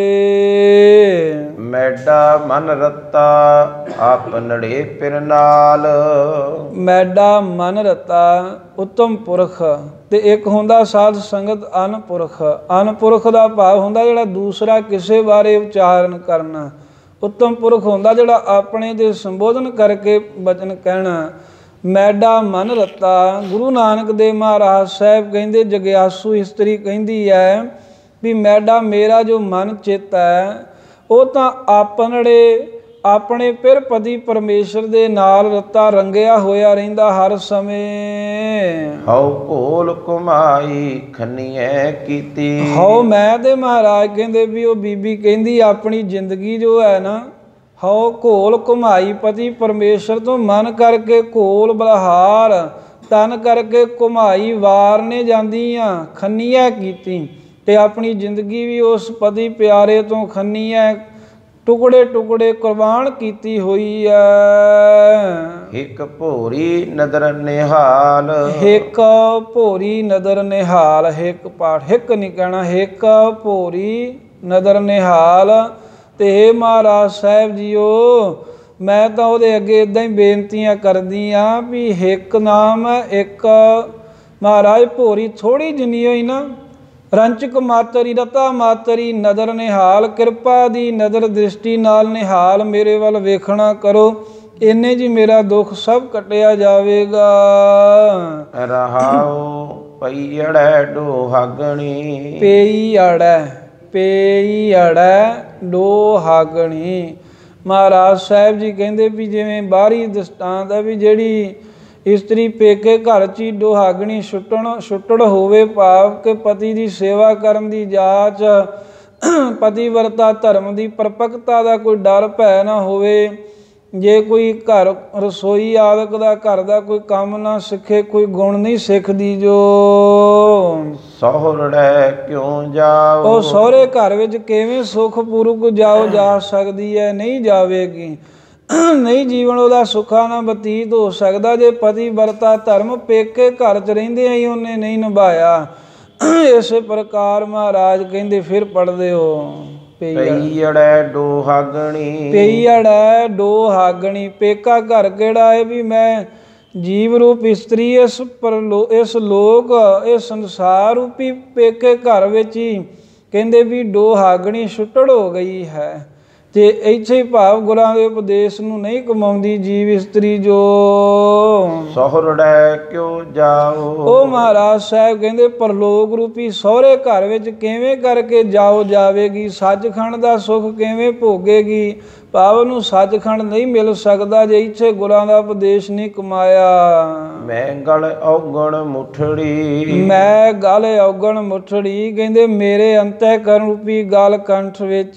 ਮੈਡਾ ਮਨ ਰਤਾ ਆਪ ਨੜੇ ਪਿਰ ਨਾਲ। ਮੈਡਾ ਮਨ ਰਤਾ ਉੱਤਮ ਪੁਰਖ, ਤੇ ਇੱਕ ਹੁੰਦਾ ਸਾਧ ਸੰਗਤ ਅਨਪੁਰਖ। ਅਨਪੁਰਖ ਦਾ ਭਾਵ ਹੁੰਦਾ ਜਿਹੜਾ ਦੂਸਰਾ ਕਿਸੇ ਬਾਰੇ ਉਚਾਰਨ ਕਰਨਾ। ਉੱਤਮ ਪੁਰਖ ਹੁੰਦਾ ਜਿਹੜਾ ਆਪਣੇ ਦੇ ਸੰਬੋਧਨ ਕਰਕੇ ਬਚਨ ਕਹਿਣਾ। ਮੈਡਾ ਮਨ ਰਤਾ, ਗੁਰੂ ਨਾਨਕ ਦੇਵ ਮਹਾਰਾਜ ਸਾਹਿਬ ਕਹਿੰਦੇ, ਜਗਿਆਸੂ ਇਸਤਰੀ ਕਹਿੰਦੀ ਹੈ ਵੀ ਮੈਡਾ ਮੇਰਾ ਜੋ ਮਨ ਚਿੱਤ ਹੈ ਉਹ ਤਾਂ ਆਪਣੜੇ ਆਪਣੇ ਪਿਰ ਪਤੀ ਪਰਮੇਸ਼ਰ ਦੇ ਨਾਲ ਰੱਤਾ ਰੰਗਿਆ ਹੋਇਆ ਰਹਿੰਦਾ ਹਰ ਸਮੇਂ। ਹਉ ਭੋਲ ਕੁਮਾਈ ਖੰਨੀਐ ਕੀਤੀ। ਹਉ ਮੈਂ ਤੇ ਮਹਾਰਾਜ ਕਹਿੰਦੇ ਵੀ ਉਹ ਬੀਬੀ ਕਹਿੰਦੀ ਆਪਣੀ ਜ਼ਿੰਦਗੀ ਜੋ ਹੈ ਨਾ, ਹਉ ਘੋਲ ਘੁਮਾਈ ਪਤੀ ਪਰਮੇਸ਼ਰ ਤੋਂ ਮਨ ਕਰਕੇ ਘੋਲ ਬਲਹਾਰ ਤਨ ਕਰਕੇ ਘੁਮਾਈ ਵਾਰਨੇ ਜਾਂਦੀਆਂ ਖੰਨੀਐ ਕੀਤੀ, ਤੇ ਆਪਣੀ ਜ਼ਿੰਦਗੀ ਵੀ ਉਸ ਪਤੀ ਪਿਆਰੇ ਤੋਂ ਖੰਨੀਐ ਟੁਕੜੇ ਟੁਕੜੇ ਕੁਰਬਾਨ ਕੀਤੀ ਹੋਈ ਹੈ। ਇੱਕ ਭੋਰੀ ਨਦਰ ਨਿਹਾਲ। ਇੱਕ ਭੋਰੀ ਨਦਰ ਨਿਹਾਲ, ਹਿੱਕ ਪਾਠ ਹਿੱਕ ਨਹੀਂ ਕਹਿਣਾ, ਇੱਕ ਭੋਰੀ ਨਦਰ ਨਿਹਾਲ। ਤੇ ਮਹਾਰਾਜ ਸਾਹਿਬ ਜੀਓ ਮੈਂ ਤਾਂ ਉਹਦੇ ਅੱਗੇ ਇੱਦਾਂ ਹੀ ਬੇਨਤੀਆਂ ਕਰਦੀ ਹਾਂ ਵੀ ਹਿੱਕ ਨਾਮ ਇੱਕ ਮਹਾਰਾਜ ਭੋਰੀ ਥੋੜ੍ਹੀ ਜਿੰਨੀ ਹੋਈ ਨਾ, ਰੰਚਕ ਮਾਤਰੀ ਰਤਾ ਮਾਤਰੀ ਨਦਰ ਨਿਹਾਲ, ਕਿਰਪਾ ਦੀ ਨਦਰ ਦ੍ਰਿਸ਼ਟੀ ਨਾਲ ਨਿਹਾਲ ਮੇਰੇ ਵੱਲ ਵੇਖਣਾ ਕਰੋ, ਇੰਨੇ ਜੀ ਮੇਰਾ ਦੁੱਖ ਸਭ ਕੱਟਿਆ ਜਾਵੇਗਾ। ਰਹਾਉ ਪਈ ਅੜੈ ਡੋਹਾਗਣੀ। ਪਈ ਅੜੈ ਪਈ ਅੜੈ ਡੋਹਾਗਣੀ। ਮਹਾਰਾਜ ਸਾਹਿਬ ਜੀ ਕਹਿੰਦੇ ਵੀ ਜਿਵੇਂ ਬਾਹਰੀ ਦ੍ਰਿਸ਼ਟਾਂਤ ਹੈ ਵੀ ਜਿਹੜੀ ਇਸਤਰੀ ਪੇਕੇ ਘਰ 'ਚ ਹੀ ਡੋਹਾਗਣੀ ਛੁੱਟਣ ਛੁੱਟੜ ਹੋਵੇ, ਭਾਵ ਕਿ ਪਤੀ ਦੀ ਸੇਵਾ ਕਰਨ ਦੀ ਜਾਚ, ਪਤੀਵਰਤਾ ਧਰਮ ਦੀ ਪਰਪੱਕਤਾ ਦਾ ਕੋਈ ਡਰ ਭੈ ਨਾ ਹੋਵੇ। ਜੇ ਕੋਈ ਘਰ ਰਸੋਈ ਆਦਿਕ ਦਾ ਘਰ ਦਾ ਕੋਈ ਕੰਮ ਨਾ ਸਿੱਖੇ, ਕੋਈ ਗੁਣ ਨਹੀਂ ਸਿੱਖਦੀ ਜੋ ਸਹੁਰੜੈ ਕਿਉਂ ਜਾਓ। ਉਹ ਸਹੁਰੇ ਘਰ ਵਿੱਚ ਕਿਵੇਂ ਸੁਖ ਪੂਰਕ ਜਾਓ ਜਾ ਸਕਦੀ ਹੈ, ਨਹੀਂ ਜਾਵੇਗੀ। ਨਹੀਂ ਜੀਵਨ ਉਹਦਾ ਸੁੱਖਾ ਨਾ ਬਤੀਤ ਹੋ ਸਕਦਾ ਜੇ ਪਤੀ ਵਰਤਾ ਧਰਮ ਪੇਕੇ ਘਰ 'ਚ ਰਹਿੰਦਿਆਂ ਹੀ ਉਹਨੇ ਨਹੀਂ ਨਿਭਾਇਆ। ਇਸੇ ਪ੍ਰਕਾਰ ਮਹਾਰਾਜ ਕਹਿੰਦੇ ਫਿਰ ਪੜ੍ਹਦੇ ਹੋ ਪਈ ਅੜੈ ਡੋਹਾਗਣੀ। ਪਈ ਅੜੈ ਡੋਹਾਗਣੀ, ਪੇਕਾ ਘਰ ਕਿਹੜਾ ਹੈ ਵੀ ਮੈਂ ਜੀਵ ਰੂਪ ਇਸਤਰੀ ਇਸ ਪਰਲੋ ਇਸ ਲੋਕ ਇਸ ਸੰਸਾਰ ਰੂਪੀ ਪੇਕੇ ਘਰ ਵਿੱਚ ਹੀ ਕਹਿੰਦੇ ਵੀ ਡੋਹਾਗਣੀ ਛੁੱਟੜ ਹੋ ਗਈ ਹੈ। ਤੇ ਇੱਥੇ ਹੀ ਭਾਵ ਗੁਰਾਂ ਦੇ ਉਪਦੇਸ਼ ਨੂੰ ਨਹੀਂ ਕਮਾਉਂਦੀ ਜੀਵ ਇਸਤਰੀ ਜੋ ਸਹੁਰੜੈ ਕਿਉਂ ਜਾਓ। ਉਹ ਮਹਾਰਾਜ ਸਾਹਿਬ ਕਹਿੰਦੇ ਪਰਲੋਕ ਰੂਪੀ ਸਹੁਰੇ ਘਰ ਵਿੱਚ ਕਿਵੇਂ ਕਰਕੇ ਜਾਓ ਜਾਵੇਗੀ, ਸੱਚਖੰਡ ਦਾ ਸੁੱਖ ਕਿਵੇਂ ਭੋਗੇਗੀ। ਭਾਵ ਨੂੰ ਸੱਚਖੰਡ ਨਹੀਂ ਮਿਲ ਸਕਦਾ ਜੇ ਇੱਥੇ ਗੁਰਾਂ ਦਾ ਉਪਦੇਸ਼ ਨਹੀਂ ਕਮਾਇਆ। ਮੈਂ ਗਲ ਔਗਣ ਮੁਠੜੀ। ਮੈਂ ਗਲ ਔਗਣ ਮੁਠੜੀ ਕਹਿੰਦੇ ਮੇਰੇ ਅੰਤःਕਰਨ ਰੂਪੀ ਗਲ ਕੰਠ ਵਿੱਚ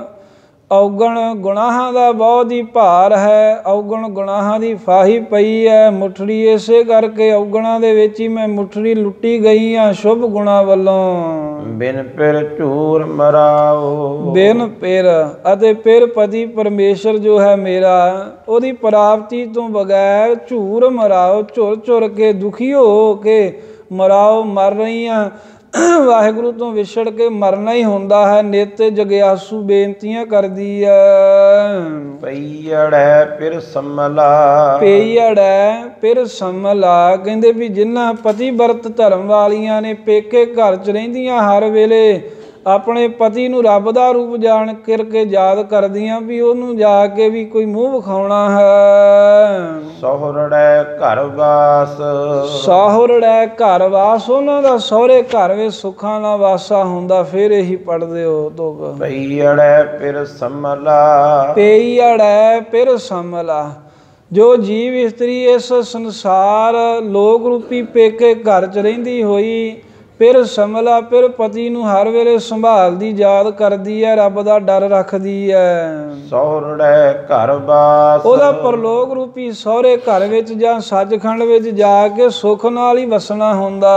ਔਗਣ ਗੁਨਾਹਾਂ ਦਾ ਬਹੁਤ ਹੀ ਭਾਰ ਹੈ, ਔਗਣ ਗੁਨਾਹਾਂ ਦੀ ਫਾਹੀ ਪਈ ਹੈ ਮੁਠੜੀ। ਇਸੇ ਕਰਕੇ ਔਗਣਾਂ ਦੇ ਵਿੱਚ ਹੀ ਮੈਂ ਮੁਠੜੀ ਲੁੱਟੀ ਗਈ ਹਾਂ ਸ਼ੁਭ ਗੁਣਾ ਵੱਲੋਂ। ਬਿਨ ਪਿਰ ਝੂਰ ਮਰਾਓ। ਬਿਨ ਪਿਰ ਅਤੇ ਪਿਰ ਪਤੀ ਪਰਮੇਸ਼ਰ ਜੋ ਹੈ ਮੇਰਾ, ਉਹਦੀ ਪ੍ਰਾਪਤੀ ਤੋਂ ਬਗੈਰ ਝੂਰ ਮਰਾਓ, ਝੁਰ ਝੁਰ ਕੇ ਦੁਖੀ ਹੋ ਕੇ ਮਰਾਓ, ਮਰ ਰਹੀ ਹਾਂ ਵਾਹਿਗੁਰੂ ਤੋਂ ਵਿਛੜ ਕੇ ਮਰਨਾ ਹੀ ਹੁੰਦਾ ਹੈ। ਨਿਤ ਜਗਿਆਸੂ ਬੇਨਤੀਆਂ ਕਰਦੀ ਹੈ। ਪਈ ਅੜੈ ਫਿਰ ਸੰਮਲਾ। ਪਈ ਅੜੈ ਫਿਰ ਸੰਮਲਾ ਕਹਿੰਦੇ ਵੀ ਜਿਨ੍ਹਾਂ ਪਤੀ ਵਰਤ ਧਰਮ ਵਾਲੀਆਂ ਨੇ ਪੇਕੇ ਘਰ 'ਚ ਰਹਿੰਦੀਆਂ ਹਰ ਵੇਲੇ ਆਪਣੇ ਪਤੀ ਨੂੰ ਰੱਬ ਦਾ ਰੂਪ ਜਾਣ ਕਰਕੇ ਯਾਦ ਕਰਦੀਆਂ ਵੀ ਉਹਨੂੰ ਜਾ ਕੇ ਵੀ ਕੋਈ ਮੂੰਹ ਵਿਖਾਉਣਾ ਹੈ। ਸਹੁਰੜੈ ਘਰ ਵਾਸ। ਸਹੁਰੜੈ ਘਰ ਵਾਸ, ਉਹਨਾਂ ਦਾ ਸਹੁਰੇ ਘਰ ਵਿੱਚ ਸੁੱਖਾਂ ਨਾਲ ਵਾਸਾ ਹੁੰਦਾ। ਫਿਰ ਇਹੀ ਪੜ੍ਹਦੇ ਹੋ ਤੁਕ। ਪਈ ਅੜੈ ਫਿਰ ਸੰਮਲਾ। ਪਈ ਅੜੈ ਫਿਰ ਸੰਮਲਾ, ਜੋ ਜੀਵ ਇਸਤਰੀ ਇਸ ਸੰਸਾਰ ਲੋਕ ਰੂਪੀ ਪੇਕੇ ਘਰ 'ਚ ਰਹਿੰਦੀ ਹੋਈ ਫਿਰ ਸਮਲਾ ਫਿਰ ਪਤੀ ਨੂੰ ਹਰ ਵੇਲੇ ਸੰਭਾਲਦੀ ਯਾਦ ਕਰਦੀ ਹੈ, ਰੱਬ ਦਾ ਡਰ ਰੱਖਦੀ ਹੈ। ਸਹੁਰੜੈ ਘਰ ਵਾਸ, ਉਹਦਾ ਪਰਲੋਕ ਰੂਪੀ ਸਹੁਰੇ ਘਰ ਵਿੱਚ ਜਾਂ ਸੱਚਖੰਡ ਵਿੱਚ ਜਾ ਕੇ ਸੁੱਖ ਨਾਲ ਹੀ ਵਸਣਾ ਹੁੰਦਾ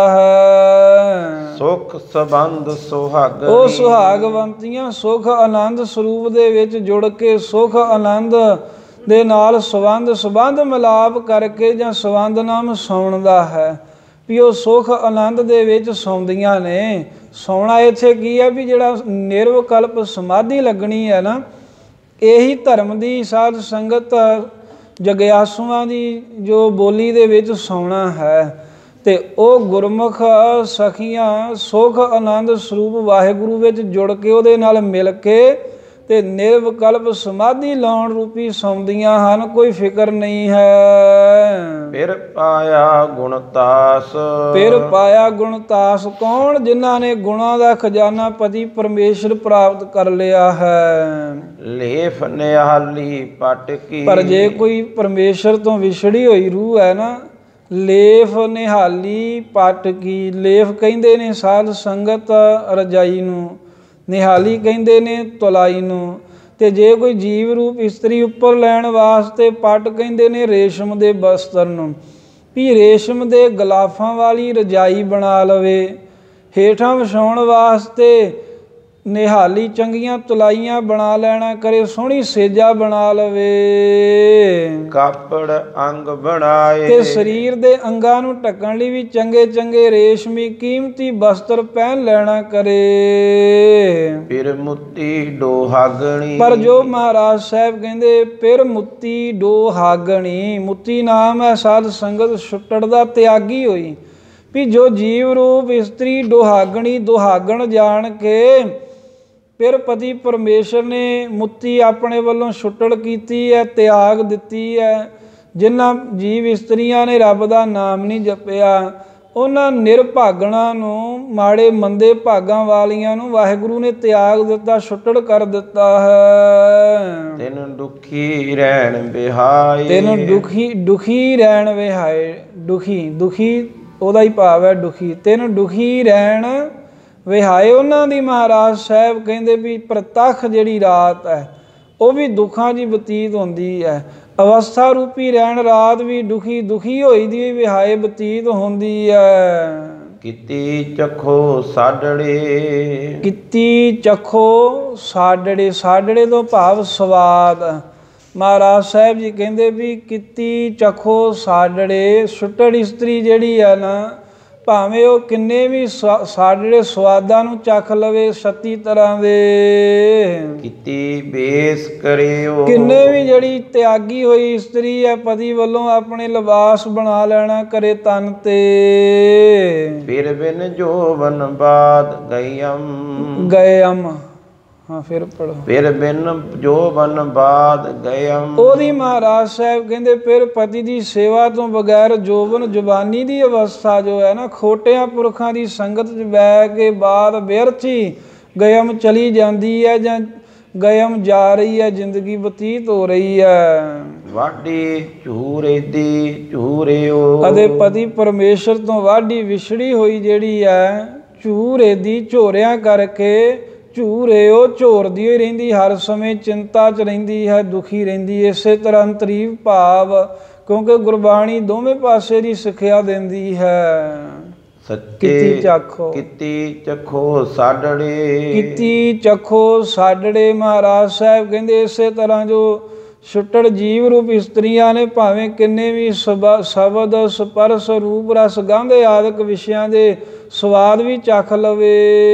ਹੈ। ਸੁਖ ਸੰਬੰਧ ਸੁਹਾਗ, ਉਹ ਸੁਹਾਗਵੰਤੀਆਂ ਸੁਖ ਆਨੰਦ ਸਰੂਪ ਦੇ ਵਿੱਚ ਜੁੜ ਕੇ ਸੁਖ ਆਨੰਦ ਦੇ ਨਾਲ ਸੰਬੰਧ ਸੰਬੰਧ ਮਿਲਾਪ ਕਰਕੇ ਜਾਂ ਸੰਬੰਧ ਨਾਮ ਸੌਣ ਦਾ ਹੈ। ਵੀ ਉਹ ਸੁਖ ਆਨੰਦ ਦੇ ਵਿੱਚ ਸੌਂਦੀਆਂ ਨੇ। ਸੌਣਾ ਇੱਥੇ ਕੀ ਹੈ ਵੀ ਜਿਹੜਾ ਨਿਰਵਿਕਲਪ ਸਮਾਧੀ ਲੱਗਣੀ ਹੈ ਨਾ, ਇਹੀ ਧਰਮ ਦੀ ਸਾਧ ਸੰਗਤ ਜਗਿਆਸੂਆਂ ਦੀ ਜੋ ਬੋਲੀ ਦੇ ਵਿੱਚ ਸੌਣਾ ਹੈ। ਤੇ ਉਹ ਗੁਰਮੁਖ ਸਖੀਆਂ ਸੁਖ ਆਨੰਦ ਸਰੂਪ ਵਾਹਿਗੁਰੂ ਵਿੱਚ ਜੁੜ ਕੇ ਉਹਦੇ ਨਾਲ ਮਿਲ ਕੇ ਤੇ ਨਿਰਵਿਕਲਪ ਸਮਾਧੀ ਲਾਉਣ ਰੂਪੀ ਸੌਂਦੀਆਂ ਹਨ, ਕੋਈ ਫਿਕਰ ਨਹੀਂ ਹੈ। ਫਿਰ ਪਾਇਆ ਗੁਣਤਾਸ, ਫਿਰ ਪਾਇਆ ਗੁਣਤਾਸ ਕੌਣ? ਜਿਨ੍ਹਾਂ ਨੇ ਗੁਣਾਂ ਦਾ ਖਜ਼ਾਨਾ ਪਤੀ ਪਰਮੇਸ਼ਰ ਪ੍ਰਾਪਤ ਕਰ ਲਿਆ ਹੈ। ਲੇਫ ਨਿਹਾਲੀ ਪਟ ਕੀ, ਪਰ ਜੇ ਕੋਈ ਪਰਮੇਸ਼ਰ ਤੋਂ ਵਿਛੜੀ ਹੋਈ ਰੂਹ ਹੈ ਨਾ, ਲੇਫ ਨਿਹਾਲੀ ਪਟ ਕੀ, ਲੇਫ ਕਹਿੰਦੇ ਨੇ ਸਾਧ ਸੰਗਤ ਰਜਾਈ ਨੂੰ, ਨਿਹਾਲੀ ਕਹਿੰਦੇ ਨੇ ਤੁਲਾਈ ਨੂੰ, ਤੇ ਜੇ ਕੋਈ ਜੀਵ ਰੂਪ ਇਸਤਰੀ ਉੱਪਰ ਲੈਣ ਵਾਸਤੇ ਪਟ ਕਹਿੰਦੇ ਨੇ ਰੇਸ਼ਮ ਦੇ ਬਸਤਰ ਨੂੰ, ਵੀ ਰੇਸ਼ਮ ਦੇ ਗਲਾਫਾਂ ਵਾਲੀ ਰਜਾਈ ਬਣਾ ਲਵੇ। ਹੇਠਾਂ ਵਿਛਾਉਣ ਵਾਸਤੇ ਨਿਹਾਲੀ ਚੰਗੀਆਂ ਤੁਲਾਈਆਂ ਬਣਾ ਲੈਣਾ ਕਰੇ, ਸੋਹਣੀ ਸੇਜਾ ਬਣਾ ਲਵੇ। ਕਾਪੜ ਅੰਗ ਬਣਾਏ, ਤੇ ਸਰੀਰ ਦੇ ਅੰਗਾਂ ਨੂੰ ਢੱਕਣ ਲਈ ਵੀ ਚੰਗੇ ਚੰਗੇ ਰੇਸ਼ਮੀ ਕੀਮਤੀ ਬਸਤਰ ਪਹਿਨ ਲੈਣਾ ਕਰੇ। ਫਿਰ ਮੁੱਤੀ ਡੋਹਾਗਣੀ, ਪਰ ਜੋ ਮਹਾਰਾਜ ਸਾਹਿਬ ਕਹਿੰਦੇ ਫਿਰ ਮੁੱਤੀ ਡੋਹਾਗਣੀ, ਮੁੱਤੀ ਨਾਮ ਹੈ ਸਾਧ ਸੰਗਤ ਛੁੱਟੜ ਦਾ ਤਿਆਗੀ ਹੋਈ, ਵੀ ਜੋ ਜੀਵ ਰੂਪ ਇਸਤਰੀ ਡੋਹਾਗਣੀ ਦੁਹਾਗਣ ਜਾਣ ਕੇ ਫਿਰ ਪਤੀ ਪਰਮੇਸ਼ਰ ਨੇ ਮੁੱਤੀ ਆਪਣੇ ਵੱਲੋਂ ਛੁੱਟੜ ਕੀਤੀ ਹੈ, ਤਿਆਗ ਦਿੱਤੀ ਹੈ। ਜਿਨ੍ਹਾਂ ਜੀਵ ਇਸਤਰੀਆਂ ਨੇ ਰੱਬ ਦਾ ਨਾਮ ਨਹੀਂ ਜਪਿਆ, ਉਹਨਾਂ ਨਿਰਭਾਗਣਾ ਨੂੰ, ਮਾੜੇ ਮੰਦੇ ਭਾਗਾਂ ਵਾਲੀਆਂ ਨੂੰ ਵਾਹਿਗੁਰੂ ਨੇ ਤਿਆਗ ਦਿੱਤਾ, ਛੁੱਟੜ ਕਰ ਦਿੱਤਾ ਹੈ। ਤੈਨੂੰ ਦੁਖੀ ਰਹਿਣ ਬਿਹਾਏ, ਤੈਨੂੰ ਦੁਖੀ ਦੁਖੀ ਰਹਿਣ ਵਿਹਾਏ, ਦੁਖੀ ਦੁਖੀ ਉਹਦਾ ਹੀ ਭਾਵ ਹੈ ਦੁਖੀ, ਤੈਨੂੰ ਦੁਖੀ ਰਹਿਣ ਵਿਹਾਏ। ਉਹਨਾਂ ਦੀ ਮਹਾਰਾਜ ਸਾਹਿਬ ਕਹਿੰਦੇ ਵੀ ਪ੍ਰਤੱਖ ਜਿਹੜੀ ਰਾਤ ਹੈ ਉਹ ਵੀ ਦੁੱਖਾਂ ਦੀ ਬਤੀਤ ਹੁੰਦੀ ਹੈ। ਅਵਸਥਾ ਰੂਪੀ ਰਹਿਣ ਰਾਤ ਵੀ ਦੁਖੀ ਦੁਖੀ ਹੋਈ ਦੀ ਵਿਹਾਏ ਬਤੀਤ ਹੁੰਦੀ ਹੈ। ਕੀਤੀ ਚਖੋ ਸਾਡੜੇ, ਕੀਤੀ ਚਖੋ ਸਾਡੜੇ, ਸਾਡੜੇ ਤੋਂ ਭਾਵ ਸਵਾਦ। ਮਹਾਰਾਜ ਸਾਹਿਬ ਜੀ ਕਹਿੰਦੇ ਵੀ ਕੀਤੀ ਚਖੋ ਸਾਡੜੇ, ਛੁੱਟੜ ਇਸਤਰੀ ਜਿਹੜੀ ਹੈ ਨਾ, ਭਾਵੇਂ ਉਹ ਕਿੰਨੇ ਵੀ ਸਾਡੜੇ ਸਵਾਦਾਂ ਨੂੰ ਚੱਖ ਲਵੇ ਛੱਤੀ ਤਰ੍ਹਾਂ ਦੇ, ਕੀਤੀ ਬੇਸ ਕਰਿਓ, ਕਿੰਨੇ ਵੀ ਜਿਹੜੀ ਤਿਆਗੀ ਹੋਈ ਇਸਤਰੀ ਹੈ ਪਤੀ ਵੱਲੋਂ ਆਪਣੇ ਲਿਬਾਸ ਬਣਾ ਲੈਣਾ ਕਰੇ ਤਨ ਤੇ। ਫਿਰ ਬਿਨ ਜੋਬਨ ਬਾਦ ਗਇਮ, ਗਇਮ ਹਾਂ ਫਿਰ ਪੜੋ, ਫਿਰ ਬਿਨ ਜੋਬਨ ਬਾਦ ਗਇਮ, ਉਹਦੀ ਮਹਾਰਾਜ ਸਾਹਿਬ ਕਹਿੰਦੇ ਫਿਰ ਪਤੀ ਦੀ ਸੇਵਾ ਤੋਂ ਬਗੈਰ ਜੋਬਨ ਜ਼ੁਬਾਨੀ ਦੀ ਅਵਸਥਾ ਜੋ ਹੈ ਨਾ, ਖੋਟਿਆਂ ਪੁਰਖਾਂ ਦੀ ਸੰਗਤ 'ਚ ਬਹਿ ਕੇ ਬਾਅਦ ਵਿਅਰਥੀ ਗਇਮ ਚਲੀ ਜਾਂਦੀ ਹੈ ਜਾਂ ਗਇਮ ਜਾ ਰਹੀ ਹੈ, ਜ਼ਿੰਦਗੀ ਬਤੀਤ ਹੋ ਰਹੀ ਹੈ। ਵਾਢੀ ਝੂਰੇ ਦੀ ਝੂਰਿਓ, ਅਤੇ ਪਤੀ ਪਰਮੇਸ਼ਰ ਤੋਂ ਵਾਢੀ ਵਿਛੜੀ ਹੋਈ ਜਿਹੜੀ ਹੈ ਝੂਰੇ ਦੀ ਝੋਰਿਆਂ ਕਰਕੇ, ਝੂਰੇ ਉਹ ਝੋਰਦੀ ਹੋਈ ਰਹਿੰਦੀ, ਹਰ ਸਮੇਂ ਚਿੰਤਾ 'ਚ ਰਹਿੰਦੀ ਹੈ, ਦੁਖੀ ਰਹਿੰਦੀ। ਇਸੇ ਤਰ੍ਹਾਂ ਅੰਤਰੀਵ ਭਾਵ, ਕਿਉਂਕਿ ਗੁਰਬਾਣੀ ਦੋਵੇਂ ਪਾਸੇ ਦੀ ਸਿੱਖਿਆ ਦਿੰਦੀ ਹੈ। ਕੀਤੀ ਚਖੋ, ਕੀਤੀ ਚਖੋ ਸਾਡੜੇ, ਕੀਤੀ ਚਖੋ ਸਾਡੜੇ। ਮਹਾਰਾਜ ਸਾਹਿਬ ਕਹਿੰਦੇ ਇਸੇ ਤਰ੍ਹਾਂ ਜੋ ਛੁੱਟੜ ਜੀਵ ਰੂਪ ਇਸਤਰੀਆਂ ਨੇ ਭਾਵੇਂ ਕਿੰਨੇ ਵੀ ਸ਼ਬਦ ਸਪਰਸ ਰੂਪ ਰਸ ਗੰਧ ਆਦਿਕ ਵਿਸ਼ਿਆਂ ਦੇ ਸਵਾਦ ਵੀ ਚੱਖ ਲਵੇ।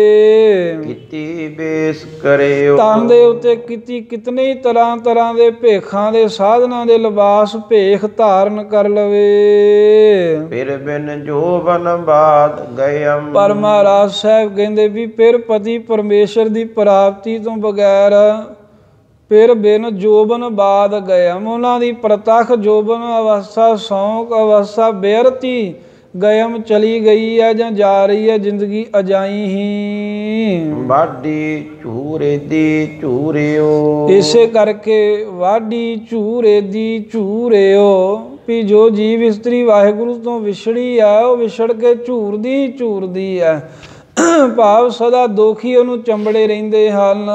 ਕੀਤੀ ਬੇਸ ਕਰਿਓ, ਤਨ ਦੇ ਉੱਤੇ ਕੀਤੀ ਕਿਤਨੇ ਹੀ ਤਰ੍ਹਾਂ ਤਰ੍ਹਾਂ ਦੇ ਭੇਖਾਂ ਦੇ ਸਾਧਨਾਂ ਦੇ ਲਿਬਾਸ ਭੇਖ ਧਾਰਨ ਕਰ ਲਵੇ। ਫਿਰ ਬਿਨ ਜੋਬਨ ਬਾਦ ਗਇਮ, ਪਰ ਮਹਾਰਾਜ ਸਾਹਿਬ ਕਹਿੰਦੇ ਵੀ ਫਿਰ ਪਤੀ ਪਰਮੇਸ਼ਰ ਦੀ ਪ੍ਰਾਪਤੀ ਤੋਂ ਬਗੈਰ ਫਿਰ ਬਿਨ ਜੋਬਨ ਬਾਦ ਗਇਮ, ਉਹਨਾਂ ਦੀ ਪ੍ਰਤੱਖ ਜੋਬਨ ਅਵਸਥਾ ਸੌਂਕ ਅਵਸਥਾ ਬੇਅਰਤੀ ਗਇਮ ਚਲੀ ਗਈ ਹੈ ਜਾਂ ਜਾ ਰਹੀ ਹੈ, ਜ਼ਿੰਦਗੀ ਅਜਾਈ ਹੀ। ਵਾਢੀ ਝੂਰੇ ਦੀ ਝੂਰਿਓ, ਇਸੇ ਕਰਕੇ ਵਾਢੀ ਝੂਰੇ ਦੀ ਝੂਰਿਓ, ਵੀ ਜੋ ਜੀਵ ਇਸਤਰੀ ਵਾਹਿਗੁਰੂ ਤੋਂ ਵਿਛੜੀ ਆ ਉਹ ਵਿਛੜ ਕੇ ਝੂਰਦੀ ਝੂਰਦੀ ਹੈ, ਭਾਵ ਸਦਾ ਦੋਖੀ ਉਹਨੂੰ ਚੰਬੜੇ ਰਹਿੰਦੇ ਹਨ।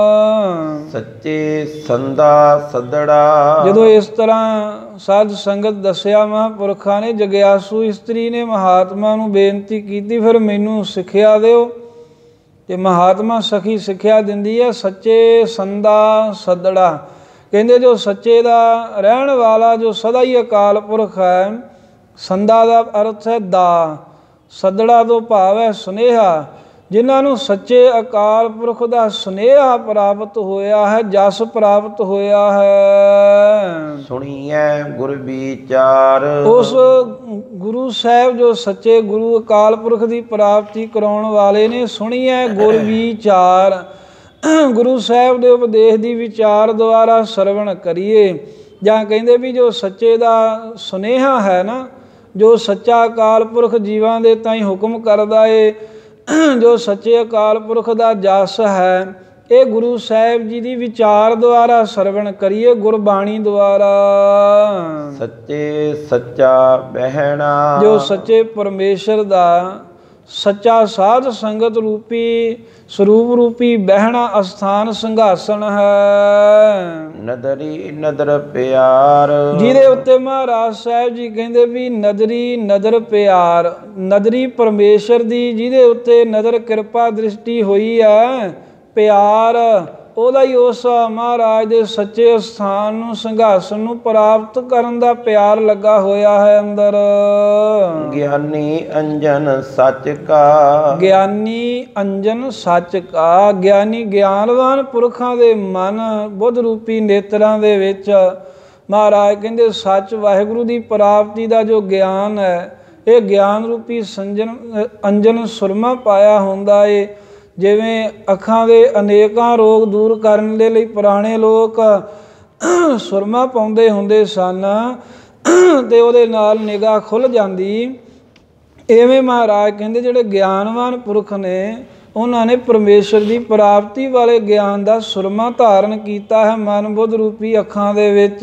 ਸੱਚੇ ਸੰਦਾ ਸਦੜਾ, ਜਦੋਂ ਇਸ ਤਰ੍ਹਾਂ ਸਾਧ ਸੰਗਤ ਦੱਸਿਆ ਮਹਾਂਪੁਰਖਾਂ ਨੇ, ਜਗਿਆਸੂ ਇਸਤਰੀ ਨੇ ਮਹਾਤਮਾ ਨੂੰ ਬੇਨਤੀ ਕੀਤੀ ਫਿਰ ਮੈਨੂੰ ਸਿੱਖਿਆ ਦਿਓ। ਤੇ ਮਹਾਤਮਾ ਸਖੀ ਸਿੱਖਿਆ ਦਿੰਦੀ ਹੈ, ਸੱਚੇ ਸੰਦਾ ਸਦੜਾ। ਕਹਿੰਦੇ ਜੋ ਸੱਚੇ ਦਾ ਰਹਿਣ ਵਾਲਾ ਜੋ ਸਦਾ ਹੀ ਅਕਾਲ ਪੁਰਖ ਹੈ, ਸੰਦਾ ਦਾ ਅਰਥ ਹੈ ਦਾ, ਸੱਦੜਾ ਤੋਂ ਭਾਵ ਹੈ ਸੁਨੇਹਾ, ਜਿਨ੍ਹਾਂ ਨੂੰ ਸੱਚੇ ਅਕਾਲ ਪੁਰਖ ਦਾ ਸੁਨੇਹਾ ਪ੍ਰਾਪਤ ਹੋਇਆ ਹੈ, ਜਸ ਪ੍ਰਾਪਤ ਹੋਇਆ ਹੈ। ਸੁਣੀਐ ਗੁਰ ਵਿਚਾਰ, ਉਸ ਗੁਰੂ ਸਾਹਿਬ ਜੋ ਸੱਚੇ ਗੁਰੂ ਅਕਾਲ ਪੁਰਖ ਦੀ ਪ੍ਰਾਪਤੀ ਕਰਾਉਣ ਵਾਲੇ ਨੇ, ਸੁਣੀਐ ਗੁਰ ਵਿਚਾਰ, ਗੁਰੂ ਸਾਹਿਬ ਦੇ ਉਪਦੇਸ਼ ਦੀ ਵਿਚਾਰ ਦੁਆਰਾ ਸਰਵਣ ਕਰੀਏ। ਜਾਂ ਕਹਿੰਦੇ ਵੀ ਜੋ ਸੱਚੇ ਦਾ ਸੁਨੇਹਾ ਹੈ ਨਾ, ਜੋ ਸੱਚਾ ਅਕਾਲ ਪੁਰਖ ਜੀਵਾਂ ਦੇ ਤਾਈਂ ਹੁਕਮ ਕਰਦਾ ਏ, ਜੋ ਸੱਚੇ ਅਕਾਲ ਪੁਰਖ ਦਾ ਜਸ ਹੈ, ਇਹ ਗੁਰੂ ਸਾਹਿਬ ਜੀ ਦੀ ਵਿਚਾਰ ਦੁਆਰਾ ਸਰਵਣ ਕਰੀਏ, ਗੁਰਬਾਣੀ ਦੁਆਰਾ। ਸੱਚੇ ਸੱਚਾ ਬਹਿਣਾ, ਜੋ ਸੱਚੇ ਪਰਮੇਸ਼ਰ ਦਾ ਸੱਚਾ ਸਾਧ ਸੰਗਤ ਰੂਪੀ ਸਰੂਪ ਰੂਪੀ ਬਹਿਣਾ ਅਸਥਾਨ ਸਿੰਘਾਸਣ ਹੈ। ਨਦਰੀ ਨਦਰ ਪਿਆਰ, ਜਿਹਦੇ ਉੱਤੇ ਮਹਾਰਾਜ ਸਾਹਿਬ ਜੀ ਕਹਿੰਦੇ ਵੀ ਨਦਰੀ ਨਦਰ ਪਿਆਰ, ਨਦਰੀ ਪਰਮੇਸ਼ਰ ਦੀ ਜਿਹਦੇ ਉੱਤੇ ਨਦਰ ਕਿਰਪਾ ਦ੍ਰਿਸ਼ਟੀ ਹੋਈ ਹੈ, ਪਿਆਰ ਉਹਦਾ ਹੀ ਉਸ ਮਹਾਰਾਜ ਦੇ ਸੱਚੇ ਅਸਥਾਨ ਨੂੰ ਸਿੰਘਾਸਨ ਨੂੰ ਪ੍ਰਾਪਤ ਕਰਨ ਦਾ ਪਿਆਰ ਲੱਗਾ ਹੋਇਆ ਹੈ ਅੰਦਰ। ਗਿਆਨੀ ਅੰਜਨ ਸੱਚ ਕਾ, ਗਿਆਨੀ ਅੰਜਨ ਸੱਚ ਕਾ, ਗਿਆਨੀ ਗਿਆਨਵਾਨ ਪੁਰਖਾਂ ਦੇ ਮਨ ਬੁੱਧ ਰੂਪੀ ਨੇਤਰਾਂ ਦੇ ਵਿੱਚ ਮਹਾਰਾਜ ਕਹਿੰਦੇ ਸੱਚ ਵਾਹਿਗੁਰੂ ਦੀ ਪ੍ਰਾਪਤੀ ਦਾ ਜੋ ਗਿਆਨ ਹੈ, ਇਹ ਗਿਆਨ ਰੂਪੀ ਸੰਜਨ ਅੰਜਨ ਸੁਰਮਾ ਪਾਇਆ ਹੁੰਦਾ ਏ। ਜਿਵੇਂ ਅੱਖਾਂ ਦੇ ਅਨੇਕਾਂ ਰੋਗ ਦੂਰ ਕਰਨ ਦੇ ਲਈ ਪੁਰਾਣੇ ਲੋਕ ਸੁਰਮਾ ਪਾਉਂਦੇ ਹੁੰਦੇ ਸਨ ਤੇ ਉਹਦੇ ਨਾਲ ਨਿਗਾਹ ਖੁੱਲ੍ਹ ਜਾਂਦੀ, ਐਵੇਂ ਮਹਾਰਾਜ ਕਹਿੰਦੇ ਜਿਹੜੇ ਗਿਆਨਵਾਨ ਪੁਰਖ ਨੇ, ਉਹਨਾਂ ਨੇ ਪਰਮੇਸ਼ਰ ਦੀ ਪ੍ਰਾਪਤੀ ਵਾਲੇ ਗਿਆਨ ਦਾ ਸੁਰਮਾ ਧਾਰਨ ਕੀਤਾ ਹੈ ਮਨ ਬੁੱਧ ਰੂਪੀ ਅੱਖਾਂ ਦੇ ਵਿੱਚ।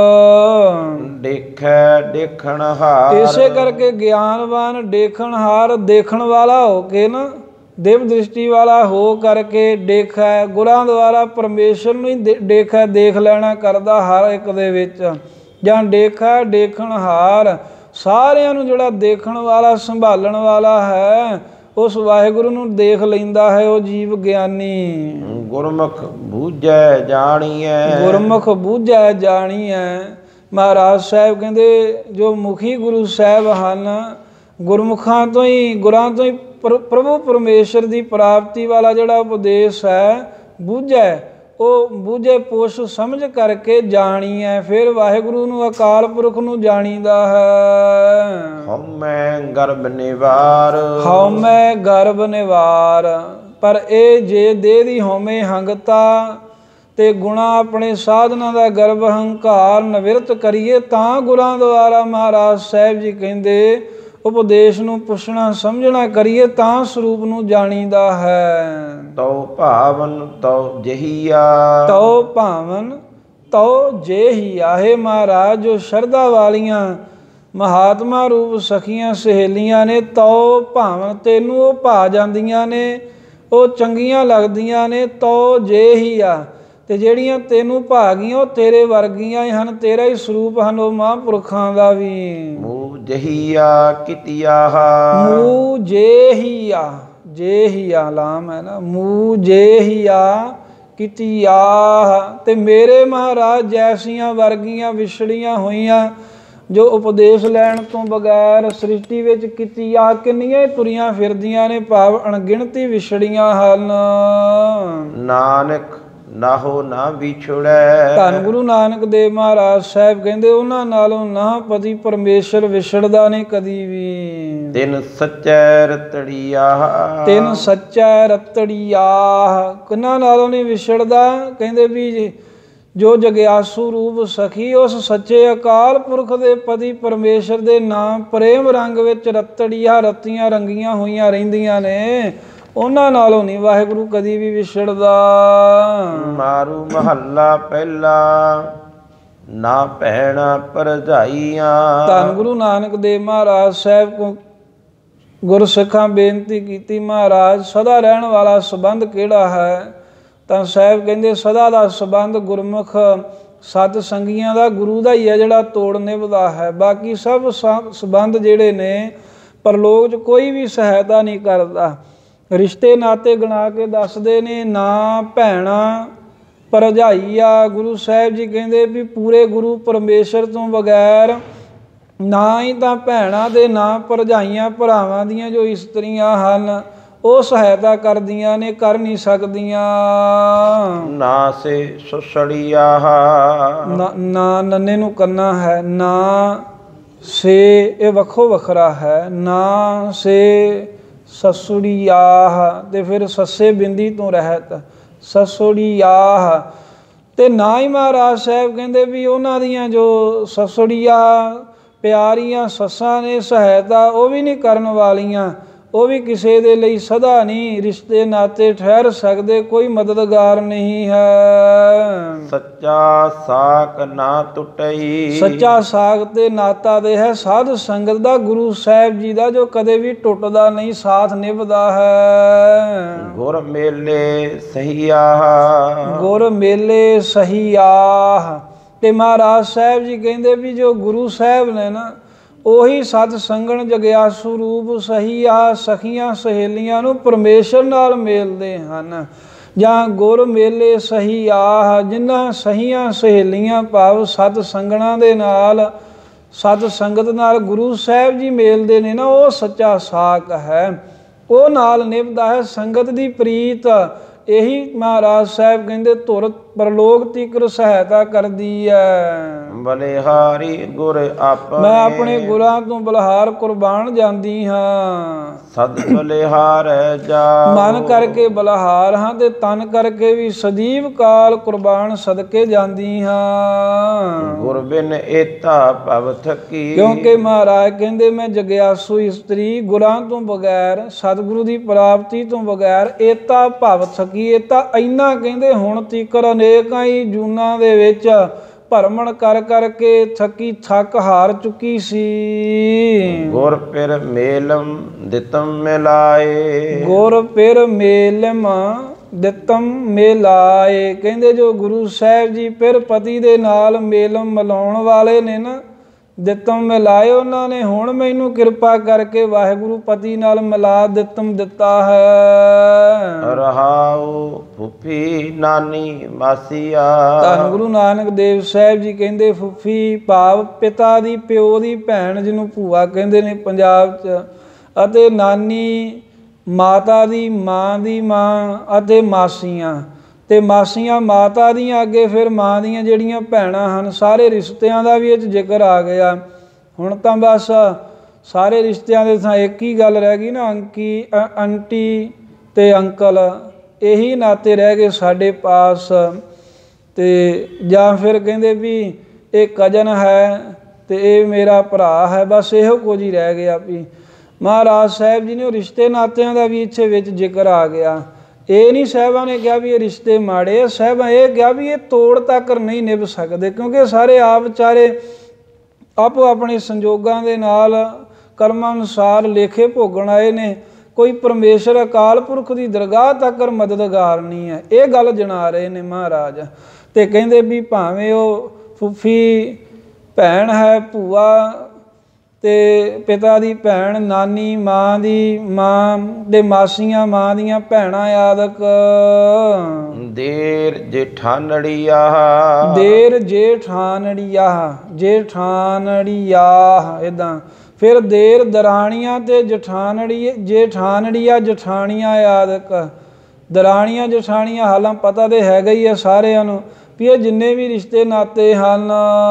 ਦੇਖੈ ਦੇਖਣਹਾਰ, ਇਸੇ ਕਰਕੇ ਗਿਆਨਵਾਨ ਦੇਖਣਹਾਰ, ਦੇਖਣ ਵਾਲਾ ਹੋ ਕੇ ਨਾ, ਦਿਵ ਦ੍ਰਿਸ਼ਟੀ ਵਾਲਾ ਹੋ ਕਰਕੇ ਦੇਖੈ, ਗੁਰਾਂ ਦੁਆਰਾ ਪਰਮੇਸ਼ਰ ਨੂੰ ਹੀ ਦੇਖੈ ਦੇਖ ਲੈਣਾ ਕਰਦਾ ਹਰ ਇੱਕ ਦੇ ਵਿੱਚ। ਜਾਂ ਦੇਖੈ ਦੇਖਣਹਾਰ, ਸਾਰਿਆਂ ਨੂੰ ਜਿਹੜਾ ਦੇਖਣ ਵਾਲਾ ਸੰਭਾਲਣ ਵਾਲਾ ਹੈ, ਉਸ ਵਾਹਿਗੁਰੂ ਨੂੰ ਦੇਖ ਲੈਂਦਾ ਹੈ ਉਹ ਜੀਵ ਗਿਆਨੀ। ਗੁਰਮੁਖ ਬੂਝੈ ਜਾਣੀਐ, ਗੁਰਮੁਖ ਬੂਝੈ ਜਾਣੀਐ। ਮਹਾਰਾਜ ਸਾਹਿਬ ਕਹਿੰਦੇ ਜੋ ਮੁਖੀ ਗੁਰੂ ਸਾਹਿਬ ਹਨ, ਗੁਰਮੁਖਾਂ ਤੋਂ ਹੀ ਗੁਰਾਂ ਤੋਂ ਹੀ ਪ੍ਰਭੂ ਪਰਮੇਸ਼ਰ ਦੀ ਪ੍ਰਾਪਤੀ ਵਾਲਾ ਜਿਹੜਾ ਉਪਦੇਸ਼ ਹੈ, ਬੂਝੈ, ਉਹ ਬੂਝੇ ਪੁੱਛ ਸਮਝ ਕਰਕੇ ਜਾਣੀ ਹੈ, ਫਿਰ ਵਾਹਿਗੁਰੂ ਨੂੰ ਅਕਾਲ ਪੁਰਖ ਨੂੰ ਜਾਣੀਦਾ ਹੈ। ਹਉਮੈ ਗਰਭ ਨਿਵਾਰ, ਹਉਮੈ ਗਰਭ ਨਿਵਾਰ, ਪਰ ਇਹ ਜੇ ਦੇਹ ਦੀ ਹਉਮੈ ਹੰਗਤਾ ਤੇ ਗੁਣਾ ਆਪਣੇ ਸਾਧਨਾਂ ਦਾ ਗਰਭ ਹੰਕਾਰ ਨਿਵਰਤ ਕਰੀਏ, ਤਾਂ ਗੁਰਾਂ ਦੁਆਰਾ ਮਹਾਰਾਜ ਸਾਹਿਬ ਜੀ ਕਹਿੰਦੇ ਉਪਦੇਸ਼ ਨੂੰ ਪੁੱਛਣਾ ਸਮਝਣਾ ਕਰੀਏ, ਤਾਂ ਸਰੂਪ ਨੂੰ ਜਾਣੀਦਾ ਹੈ। ਤਉ ਭਾਵਨ ਤਉ ਜਹੀਆ, ਤਉ ਭਾਵਨ ਤਉ ਜੇਹੀਆ। ਹੈ ਮਹਾਰਾਜ ਜੋ ਸ਼ਰਧਾ ਵਾਲੀਆਂ ਮਹਾਤਮਾ ਰੂਪ ਸਖੀਆਂ ਸਹੇਲੀਆਂ ਨੇ, ਤਉ ਭਾਵਨ ਤੈਨੂੰ ਉਹ ਭਾ ਜਾਂਦੀਆਂ ਨੇ, ਉਹ ਚੰਗੀਆਂ ਲੱਗਦੀਆਂ ਨੇ, ਤਉ ਜੇਹੀਆ। ਤੇ ਜਿਹੜੀਆਂ ਤੈਨੂੰ ਭਾ ਗਈਆਂ ਉਹ ਤੇਰੇ ਵਰਗੀਆਂ ਹੀ ਹਨ, ਤੇਰਾ ਹੀ ਸਰੂਪ ਹਨ ਉਹ ਮਹਾਂਪੁਰਖਾਂ ਦਾ ਵੀ। ਮੂਹ ਜਹੀਆ ਕੀਤੀਆ, ਮੂਹ ਜੇਹੀਆ, ਜੇਹੀਆ ਲਾਮ ਹੈ ਨਾ, ਮੂਹ ਜੇਹੀਆ ਕੀਤੀਆ। ਤੇ ਮੇਰੇ ਮਹਾਰਾਜ ਜੈਸੀਆਂ ਵਰਗੀਆਂ ਵਿਛੜੀਆਂ ਹੋਈਆਂ, ਜੋ ਉਪਦੇਸ਼ ਲੈਣ ਤੋਂ ਬਗੈਰ ਸ੍ਰਿਸ਼ਟੀ ਵਿੱਚ ਕੀਤੀਆ ਕਿੰਨੀਆਂ ਤੁਰੀਆਂ ਫਿਰਦੀਆਂ ਨੇ, ਭਾਵ ਅਣਗਿਣਤੀ ਵਿਛੜੀਆਂ ਹਨ। ਨਾਨਕ ਨਾਹੋ ਨਾ ਵਿਛੜੈ, ਧੰਨ ਗੁਰੂ ਨਾਨਕ ਦੇਵ ਮਹਾਰਾਜ ਸਾਹਿਬ ਕਹਿੰਦੇ ਉਹਨਾਂ ਨਾਲੋਂ ਨਾ ਪਤੀ ਪਰਮੇਸ਼ਰ ਵਿਛੜਦਾ ਨਹੀਂ ਕਦੀ ਵੀ। ਤਿਨ ਸੱਚੈ ਰਤੜੀਆ, ਤਿਨ ਸੱਚੈ ਰਤੜੀਆ, ਕਿਹਨਾਂ ਨਾਲੋਂ ਨਹੀਂ ਵਿਛੜਦਾ। ਕਹਿੰਦੇ ਵੀ ਜੋ ਜਗਿਆਸੂ ਰੂਪ ਸਖੀ ਉਸ ਸੱਚੇ ਅਕਾਲ ਪੁਰਖ ਦੇ ਪਤੀ ਪਰਮੇਸ਼ਰ ਦੇ ਨਾਮ ਪ੍ਰੇਮ ਰੰਗ ਵਿੱਚ ਰਤੜੀਆ ਰਤੀਆਂ ਰੰਗੀਆਂ ਹੋਈਆਂ ਰਹਿੰਦੀਆਂ ਨੇ, ਉਹਨਾਂ ਨਾਲੋਂ ਨਹੀਂ ਵਾਹਿਗੁਰੂ ਕਦੀ ਵੀ ਵਿਛੜਦਾ। ਮਾਰੂ ਮਹੱਲਾ ਪਹਿਲਾ, ਨਾ ਭੈਣਾ ਭਰਜਾਈਆਂ। ਧੰਨ ਗੁਰੂ ਨਾਨਕ ਦੇਵ ਮਹਾਰਾਜ ਸਾਹਿਬ ਕੋ ਗੁਰਸਿੱਖਾਂ ਬੇਨਤੀ ਕੀਤੀ, ਮਹਾਰਾਜ ਸਦਾ ਰਹਿਣ ਵਾਲਾ ਸੰਬੰਧ ਕਿਹੜਾ ਹੈ? ਤਾਂ ਸਾਹਿਬ ਕਹਿੰਦੇ ਸਦਾ ਦਾ ਸੰਬੰਧ ਗੁਰਮੁਖ ਸਤ ਸੰਗੀਆਂ ਦਾ, ਗੁਰੂ ਦਾ ਹੀ ਹੈ ਜਿਹੜਾ ਤੋੜ ਨਿਭਦਾ ਹੈ। ਬਾਕੀ ਸਭ ਸੰਬੰਧ ਜਿਹੜੇ ਨੇ ਪਰਲੋਕ 'ਚ ਕੋਈ ਵੀ ਸਹਾਇਤਾ ਨਹੀਂ ਕਰਦਾ। ਰਿਸ਼ਤੇ ਨਾਤੇ ਗਣਾ ਕੇ ਦੱਸਦੇ ਨੇ, ਨਾ ਭੈਣਾ ਭਰਜਾਈ ਆ। ਗੁਰੂ ਸਾਹਿਬ ਜੀ ਕਹਿੰਦੇ ਵੀ ਪੂਰੇ ਗੁਰੂ ਪਰਮੇਸ਼ਰ ਤੋਂ ਬਗੈਰ ਨਾ ਹੀ ਤਾਂ ਭੈਣਾਂ ਦੇ ਨਾ ਭਰਜਾਈਆਂ ਭਰਾਵਾਂ ਦੀਆਂ ਜੋ ਇਸਤਰੀਆਂ ਹਨ ਉਹ ਸਹਾਇਤਾ ਕਰਦੀਆਂ ਨੇ, ਕਰ ਨਹੀਂ ਸਕਦੀਆਂ। ਨਾ ਸੇ ਸੁਸੜੀਆ ਨਾ, ਨਾ ਨੰਨੇ ਨੂੰ ਕਰਨਾ ਹੈ, ਨਾ ਸੇ ਇਹ ਵੱਖੋ ਵੱਖਰਾ ਹੈ, ਨਾ ਸੇ ਸਸੁੜੀਆਹ ਤੇ ਫਿਰ ਸੱਸੇ ਬਿੰਦੀ ਤੋਂ ਰਹਿਤ ਸਸੁੜੀਆਹ। ਤੇ ਨਾ ਹੀ ਮਹਾਰਾਜ ਸਾਹਿਬ ਕਹਿੰਦੇ ਵੀ ਉਹਨਾਂ ਦੀਆਂ ਜੋ ਸਸੁੜੀਆ ਪਿਆਰੀਆਂ ਸੱਸਾਂ ਨੇ ਸਹਾਇਤਾ ਉਹ ਵੀ ਨਹੀਂ ਕਰਨ ਵਾਲੀਆਂ, ਉਹ ਵੀ ਕਿਸੇ ਦੇ ਲਈ ਸਦਾ ਨਹੀਂ ਰਿਸ਼ਤੇ ਨਾਤੇ ਠਹਿਰ ਸਕਦੇ, ਕੋਈ ਮਦਦਗਾਰ ਨਹੀਂ ਹੈ। ਸੱਚਾ ਸਾਕ ਨਾ ਟੁੱਟਈ, ਸੱਚਾ ਸਾਕ ਤੇ ਨਾਤਾ ਦੇ ਹੈ ਸਾਧ ਸੰਗਤ ਦਾ, ਗੁਰੂ ਸਾਹਿਬ ਜੀ ਦਾ, ਜੋ ਕਦੇ ਵੀ ਟੁੱਟਦਾ ਨਹੀਂ, ਸਾਥ ਨਿਭਦਾ ਹੈ। ਗੁਰ ਮੇਲੇ ਸਹੀਆਹ, ਗੁਰ ਮੇਲੇ ਸਹੀਆਹ। ਤੇ ਮਹਾਰਾਜ ਸਾਹਿਬ ਜੀ ਕਹਿੰਦੇ ਵੀ ਜੋ ਗੁਰੂ ਸਾਹਿਬ ਨੇ ਨਾ ਉਹੀ ਸਤ ਸੰਗਣ ਜਗਿਆਸੂ ਰੂਪ ਸਹੀ ਆ ਸਖੀਆਂ ਸਹੇਲੀਆਂ ਨੂੰ ਪਰਮੇਸ਼ਰ ਨਾਲ ਮੇਲਦੇ ਹਨ। ਜਾਂ ਗੁਰ ਮੇਲੇ ਸਹੀ ਆਹ, ਜਿਨ੍ਹਾਂ ਸਹੀਆਂ ਸਹੇਲੀਆਂ ਭਾਵ ਸਤ ਸੰਗਣਾ ਦੇ ਨਾਲ ਸਤ ਸੰਗਤ ਨਾਲ ਗੁਰੂ ਸਾਹਿਬ ਜੀ ਮੇਲਦੇ ਨੇ ਨਾ, ਉਹ ਸੱਚਾ ਸਾਕ ਹੈ, ਉਹ ਨਾਲ ਨਿਭਦਾ ਹੈ ਸੰਗਤ ਦੀ ਪ੍ਰੀਤ। ਇਹੀ ਮਹਾਰਾਜ ਸਾਹਿਬ ਕਹਿੰਦੇ ਧੁਰ ਪਰਲੋਕ ਤੀਕਰ ਸਹਾਇਤਾ ਕਰਦੀ ਹੈ। ਬਲਿਹਾਰੀ ਗੁਰ ਆਪਣੇ, ਮੈਂ ਆਪਣੇ ਗੁਰਾਂ ਤੋਂ ਬਲਿਹਾਰ ਕੁਰਬਾਨ ਜਾਂਦੀ ਹਾਂ। ਸਦ ਬਲਿਹਾਰ ਜਾ, ਮਨ ਕਰਕੇ ਬਲਿਹਾਰ ਹਾਂ ਤੇ ਤਨ ਕਰਕੇ ਵੀ ਸਦੀਵ ਕਾਲ ਕੁਰਬਾਨ ਸਦਕੇ ਜਾਂਦੀ ਹਾਂ। ਗੁਰ ਬਿਨ ਏਤਾ ਭਵ ਥਕੀ, ਕਿਉਂਕਿ ਮਹਾਰਾਜ ਕਹਿੰਦੇ ਮੈਂ ਜਗਿਆਸੂ ਇਸਤਰੀ ਗੁਰਾਂ ਤੋਂ ਬਗੈਰ ਸਤਿਗੁਰੂ ਦੀ ਪ੍ਰਾਪਤੀ ਤੋਂ ਬਗੈਰ ਏਤਾ ਭਵ ਥਕੀ, ਏਤਾ ਇੰਨਾ ਕਹਿੰਦੇ ਹੁਣ ਤੀਕਰ ਅਨੇਕਾਂ ਹੀ ਜੂਨਾਂ ਦੇ ਵਿੱਚ ਭਰਮਣ ਕਰ ਕਰਕੇ ਥੱਕੀ ਥੱਕ ਹਾਰ ਚੁੱਕੀ ਸੀ। ਗੁਰ ਪਿਰ ਮੇਲਮ ਦਿੱਤਮ ਮਿਲਾਏ, ਗੁਰ ਪਿਰ ਮੇਲਮ ਦਿੱਤਮ ਮਿਲਾਏ। ਕਹਿੰਦੇ ਜੋ ਗੁਰੂ ਸਾਹਿਬ ਜੀ ਪਿਰ ਪਤੀ ਦੇ ਨਾਲ ਮੇਲਮ ਮਿਲਾਉਣ ਵਾਲੇ ਨੇ ਨਾ, ਦਿੱਤਮ ਮਿਲਾਏ ਉਹਨਾਂ ਨੇ, ਹੁਣ ਮੈਨੂੰ ਕਿਰਪਾ ਕਰਕੇ ਵਾਹਿਗੁਰੂ ਪਤੀ ਨਾਲ ਮਿਲਾ ਦਿੱਤਮ ਦਿੱਤਾ ਹੈ। ਰਹਾਉ ਫੁੱਫੀ ਨਾਨੀ ਮਾਸੀਆ, ਧੰਨ ਗੁਰੂ ਨਾਨਕ ਦੇਵ ਸਾਹਿਬ ਜੀ ਕਹਿੰਦੇ ਫੁੱਫੀ ਭਾਵ ਪਿਤਾ ਦੀ ਪਿਓ ਦੀ ਭੈਣ ਜਿਹਨੂੰ ਭੂਆ ਕਹਿੰਦੇ ਨੇ ਪੰਜਾਬ 'ਚ, ਅਤੇ ਨਾਨੀ ਮਾਤਾ ਦੀ ਮਾਂ ਦੀ ਮਾਂ, ਅਤੇ ਮਾਸੀਆਂ ਤੇ ਮਾਸੀਆਂ ਮਾਤਾ ਦੀਆਂ ਅੱਗੇ ਫਿਰ ਮਾਂ ਦੀਆਂ ਜਿਹੜੀਆਂ ਭੈਣਾਂ ਹਨ, ਸਾਰੇ ਰਿਸ਼ਤਿਆਂ ਦਾ ਵੀ ਇਹ 'ਚ ਜ਼ਿਕਰ ਆ ਗਿਆ। ਹੁਣ ਤਾਂ ਬਸ ਸਾਰੇ ਰਿਸ਼ਤਿਆਂ ਦੇ ਥਾਂ ਇੱਕ ਹੀ ਗੱਲ ਰਹਿ ਗਈ ਨਾ, ਅੰਕੀ ਆਂਟੀ ਤੇ ਅੰਕਲ, ਇਹੀ ਨਾਤੇ ਰਹਿ ਗਏ ਸਾਡੇ ਪਾਸ। ਤੇ ਜਾਂ ਫਿਰ ਕਹਿੰਦੇ ਵੀ ਇਹ ਕਜ਼ਨ ਹੈ ਤੇ ਇਹ ਮੇਰਾ ਭਰਾ ਹੈ, ਬਸ ਇਹੋ ਕੁਝ ਹੀ ਰਹਿ ਗਿਆ ਵੀ। ਮਹਾਰਾਜ ਸਾਹਿਬ ਜੀ ਨੇ ਉਹ ਰਿਸ਼ਤੇ ਨਾਤਿਆਂ ਦਾ ਵੀ ਇੱਥੇ ਵਿੱਚ ਜ਼ਿਕਰ ਆ ਗਿਆ। ਇਹ ਨਹੀਂ ਸਾਹਿਬਾਂ ਨੇ ਕਿਹਾ ਵੀ ਇਹ ਰਿਸ਼ਤੇ ਮਾੜੇ, ਸਾਹਿਬਾਂ ਇਹ ਕਿਹਾ ਵੀ ਇਹ ਤੋੜ ਤੱਕ ਨਹੀਂ ਨਿਭ ਸਕਦੇ, ਕਿਉਂਕਿ ਸਾਰੇ ਆਪ ਵਿਚਾਰੇ ਆਪੋ ਆਪਣੇ ਸੰਜੋਗਾਂ ਦੇ ਨਾਲ ਕਰਮਾਂ ਅਨੁਸਾਰ ਲੇਖੇ ਭੋਗਣ ਆਏ ਨੇ। ਕੋਈ ਪਰਮੇਸ਼ਰ ਅਕਾਲ ਪੁਰਖ ਦੀ ਦਰਗਾਹ ਤੱਕ ਮਦਦਗਾਰ ਨਹੀਂ ਹੈ, ਇਹ ਗੱਲ ਜਣਾ ਰਹੇ ਨੇ ਮਹਾਰਾਜ। ਤੇ ਕਹਿੰਦੇ ਵੀ ਭਾਵੇਂ ਉਹ ਫੁੱਫੀ ਭੈਣ ਹੈ, ਭੂਆ ਤੇ ਪਿਤਾ ਦੀ ਭੈਣ, ਨਾਨੀ ਮਾਂ ਦੀ ਮਾਂ ਦੇ ਮਾਸੀਆਂ ਮਾਂ ਦੀਆਂ ਭੈਣਾਂ ਆਦਿਕ। ਦੇਰ ਜੇਠਾਨੜੀਆ, ਦੇਰ ਜੇਠਾਨੜੀਆ, ਜੇਠਾਨੜੀਆ ਇੱਦਾਂ। ਫਿਰ ਦੇਰ ਦਰਾਣੀਆਂ ਤੇ ਜਠਾਨੜੀ, ਜੇਠਾਨੜੀਆ ਜਠਾਣੀਆਂ ਆਦਿਕ। ਦਰਾਣੀਆਂ ਜਠਾਣੀਆਂ ਹਾਲਾਂ ਪਤਾ ਤੇ ਹੈਗਾ ਹੀ ਆ ਸਾਰਿਆਂ ਨੂੰ ਵੀ ਇਹ ਜਿੰਨੇ ਵੀ ਰਿਸ਼ਤੇ ਨਾਤੇ ਹਨ।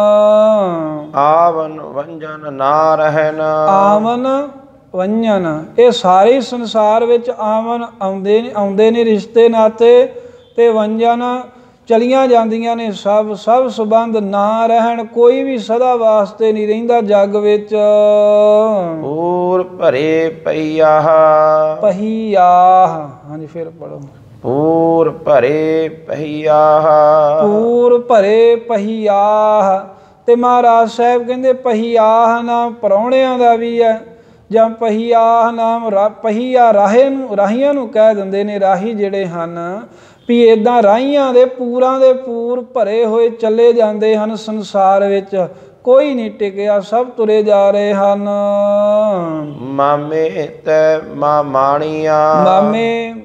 ਆਵਨ ਵੰਜਨ ਨਾ ਰਹਿਣ, ਆਵਨ ਵੰਜਨ ਇਹ ਸਾਰੇ ਸੰਸਾਰ ਵਿੱਚ ਆਵਨ ਆਉਂਦੇ ਨੇ ਆਉਂਦੇ ਨੇ ਰਿਸ਼ਤੇ ਨਾਤੇ, ਤੇ ਵੰਜਨ ਚਲੀਆਂ ਜਾਂਦੀਆਂ ਨੇ ਸਭ ਸਭ ਸੰਬੰਧ ਨਾ ਰਹਿਣ, ਕੋਈ ਵੀ ਸਦਾ ਵਾਸਤੇ ਨਹੀਂ ਰਹਿੰਦਾ ਜੱਗ ਵਿੱਚ। ਪੂਰ ਭਰੇ ਪਈਆਹ, ਪਹੀਆਹ, ਹਾਂਜੀ ਫਿਰ ਪੜੋ। ਪੂਰ ਭਰੇ ਪਹੀਆਹ, ਪੂਰ ਭਰੇ ਪਹੀਆਹ। ਤੇ ਮਹਾਰਾਜ ਸਾਹਿਬ ਕਹਿੰਦੇ ਪਹੀਆਹ ਨਾਮ ਪ੍ਰਾਹੁਣਿਆਂ ਦਾ ਵੀ ਹੈ, ਜਾਂ ਪਹੀਆਹ ਨਾਮ ਪਹੀਆ ਰਾਹੇ ਨੂੰ ਰਾਹੀਆਂ ਨੂੰ ਕਹਿ ਦਿੰਦੇ ਨੇ। ਰਾਹੀ ਜਿਹੜੇ ਹਨ ਵੀ ਇੱਦਾਂ ਰਾਹੀਆਂ ਦੇ ਪੂਰਾਂ ਦੇ ਪੂਰ ਭਰੇ ਹੋਏ ਚੱਲੇ ਜਾਂਦੇ ਹਨ ਸੰਸਾਰ ਵਿੱਚ, ਕੋਈ ਨਹੀਂ ਟਿਕਿਆ, ਸਭ ਤੁਰੇ ਜਾ ਰਹੇ ਹਨ। ਮਾਮੇ ਤੇ ਮਾਮਾਣੀਆਂ, ਮਾਮੇ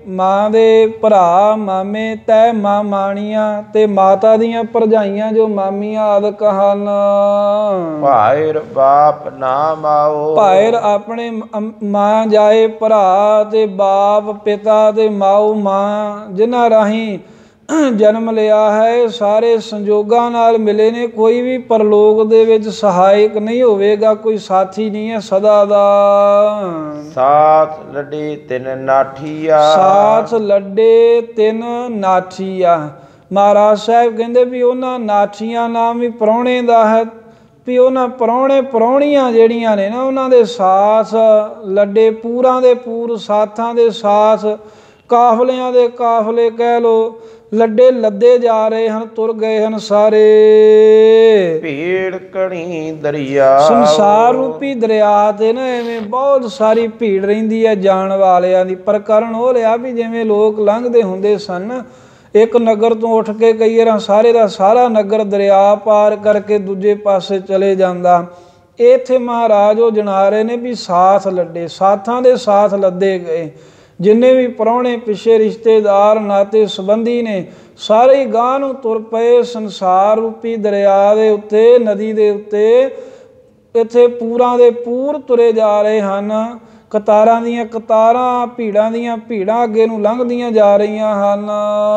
ਮਾਂ ਦੇ ਭਰਾ ਮਾਮੇ ਤੈ ਮਾਂ ਮਾਣੀਆਂ ਤੇ ਮਾਤਾ ਦੀਆਂ ਭਰਜਾਈਆਂ ਜੋ ਮਾਮੀਆਂ ਆਦਿਕ ਹਨ। ਭਾਇਰ ਬਾਪ ਨਾ ਮਾਓ, ਭਾਇਰ ਆਪਣੇ ਮਾਂ ਜਾਏ ਭਰਾ ਤੇ ਬਾਪ ਪਿਤਾ ਤੇ ਮਾਊ ਮਾਂ ਜਿਨ੍ਹਾਂ ਰਾਹੀਂ ਜਨਮ ਲਿਆ ਹੈ, ਸਾਰੇ ਸੰਜੋਗਾਂ ਨਾਲ ਮਿਲੇ ਨੇ। ਕੋਈ ਵੀ ਪਰਲੋਕ ਦੇ ਵਿੱਚ ਸਹਾਇਕ ਨਹੀਂ ਹੋਵੇਗਾ, ਕੋਈ ਸਾਥੀ ਨਹੀਂ ਹੈ ਸਦਾ ਦਾ। ਸਾਥ ਲੱਡੇ ਤਿੰਨ ਨਾਠੀਆ, ਸਾਥ ਲੱਡੇ ਤਿੰਨ ਨਾਠੀਆ। ਮਹਾਰਾਜ ਸਾਹਿਬ ਕਹਿੰਦੇ ਵੀ ਉਹਨਾਂ ਨਾਠੀਆਂ ਨਾਮ ਵੀ ਪ੍ਰਾਹੁਣੇ ਦਾ ਹੈ, ਵੀ ਉਹਨਾਂ ਪ੍ਰਾਹੁਣੇ ਪ੍ਰਾਹੁਣੀਆਂ ਜਿਹੜੀਆਂ ਨੇ ਨਾ ਉਹਨਾਂ ਦੇ ਸਾਥ ਲੱਡੇ, ਪੂਰਾਂ ਦੇ ਪੂਰ ਸਾਥਾਂ ਦੇ ਸਾਥ, ਕਾਫਲਿਆਂ ਦੇ ਕਾਫਲੇ ਕਹਿ ਲੋ, ਲੱਡੇ ਲੱਦੇ ਜਾ ਰਹੇ ਹਨ, ਤੁਰ ਗਏ ਹਨ ਸਾਰੇ। ਭੀੜ ਕਣੀ ਦਰਿਆ, ਸੰਸਾਰ ਰੂਪੀ ਦਰਿਆ ਤੇ ਨਾ ਐਵੇਂ ਬਹੁਤ ਸਾਰੀ ਭੀੜ ਰਹਿੰਦੀ ਹੈ ਜਾਣ ਵਾਲਿਆਂ ਦੀ। ਪ੍ਰਕਰਨ ਉਹ ਲਿਆ ਵੀ ਜਿਵੇਂ ਲੋਕ ਲੰਘਦੇ ਹੁੰਦੇ ਸਨ, ਇੱਕ ਨਗਰ ਤੋਂ ਉੱਠ ਕੇ ਕਈ ਵਾਰ ਸਾਰੇ ਦਾ ਸਾਰਾ ਨਗਰ ਦਰਿਆ ਪਾਰ ਕਰਕੇ ਦੂਜੇ ਪਾਸੇ ਚਲੇ ਜਾਂਦਾ। ਇੱਥੇ ਮਹਾਰਾਜ ਉਹ ਜਣਾ ਰਹੇ ਨੇ ਵੀ ਸਾਥ ਲੱਡੇ, ਸਾਥਾਂ ਦੇ ਸਾਥ ਲੱਦੇ ਗਏ। ਜਿੰਨੇ ਵੀ ਪ੍ਰਾਹੁਣੇ ਪਿੱਛੇ ਰਿਸ਼ਤੇਦਾਰ ਨਾਤੇ ਸੰਬੰਧੀ ਨੇ ਸਾਰੇ ਹੀ ਗਾਂਹ ਨੂੰ ਤੁਰ ਪਏ ਸੰਸਾਰ ਰੂਪੀ ਦਰਿਆ ਦੇ ਉੱਤੇ, ਨਦੀ ਦੇ ਉੱਤੇ। ਇੱਥੇ ਪੂਰਾਂ ਦੇ ਪੂਰ ਤੁਰੇ ਜਾ ਰਹੇ ਹਨ, ਕਤਾਰਾਂ ਦੀਆਂ ਕਤਾਰਾਂ, ਭੀੜਾਂ ਦੀਆਂ ਭੀੜਾਂ ਅੱਗੇ ਨੂੰ ਲੰਘਦੀਆਂ ਜਾ ਰਹੀਆਂ ਹਨ।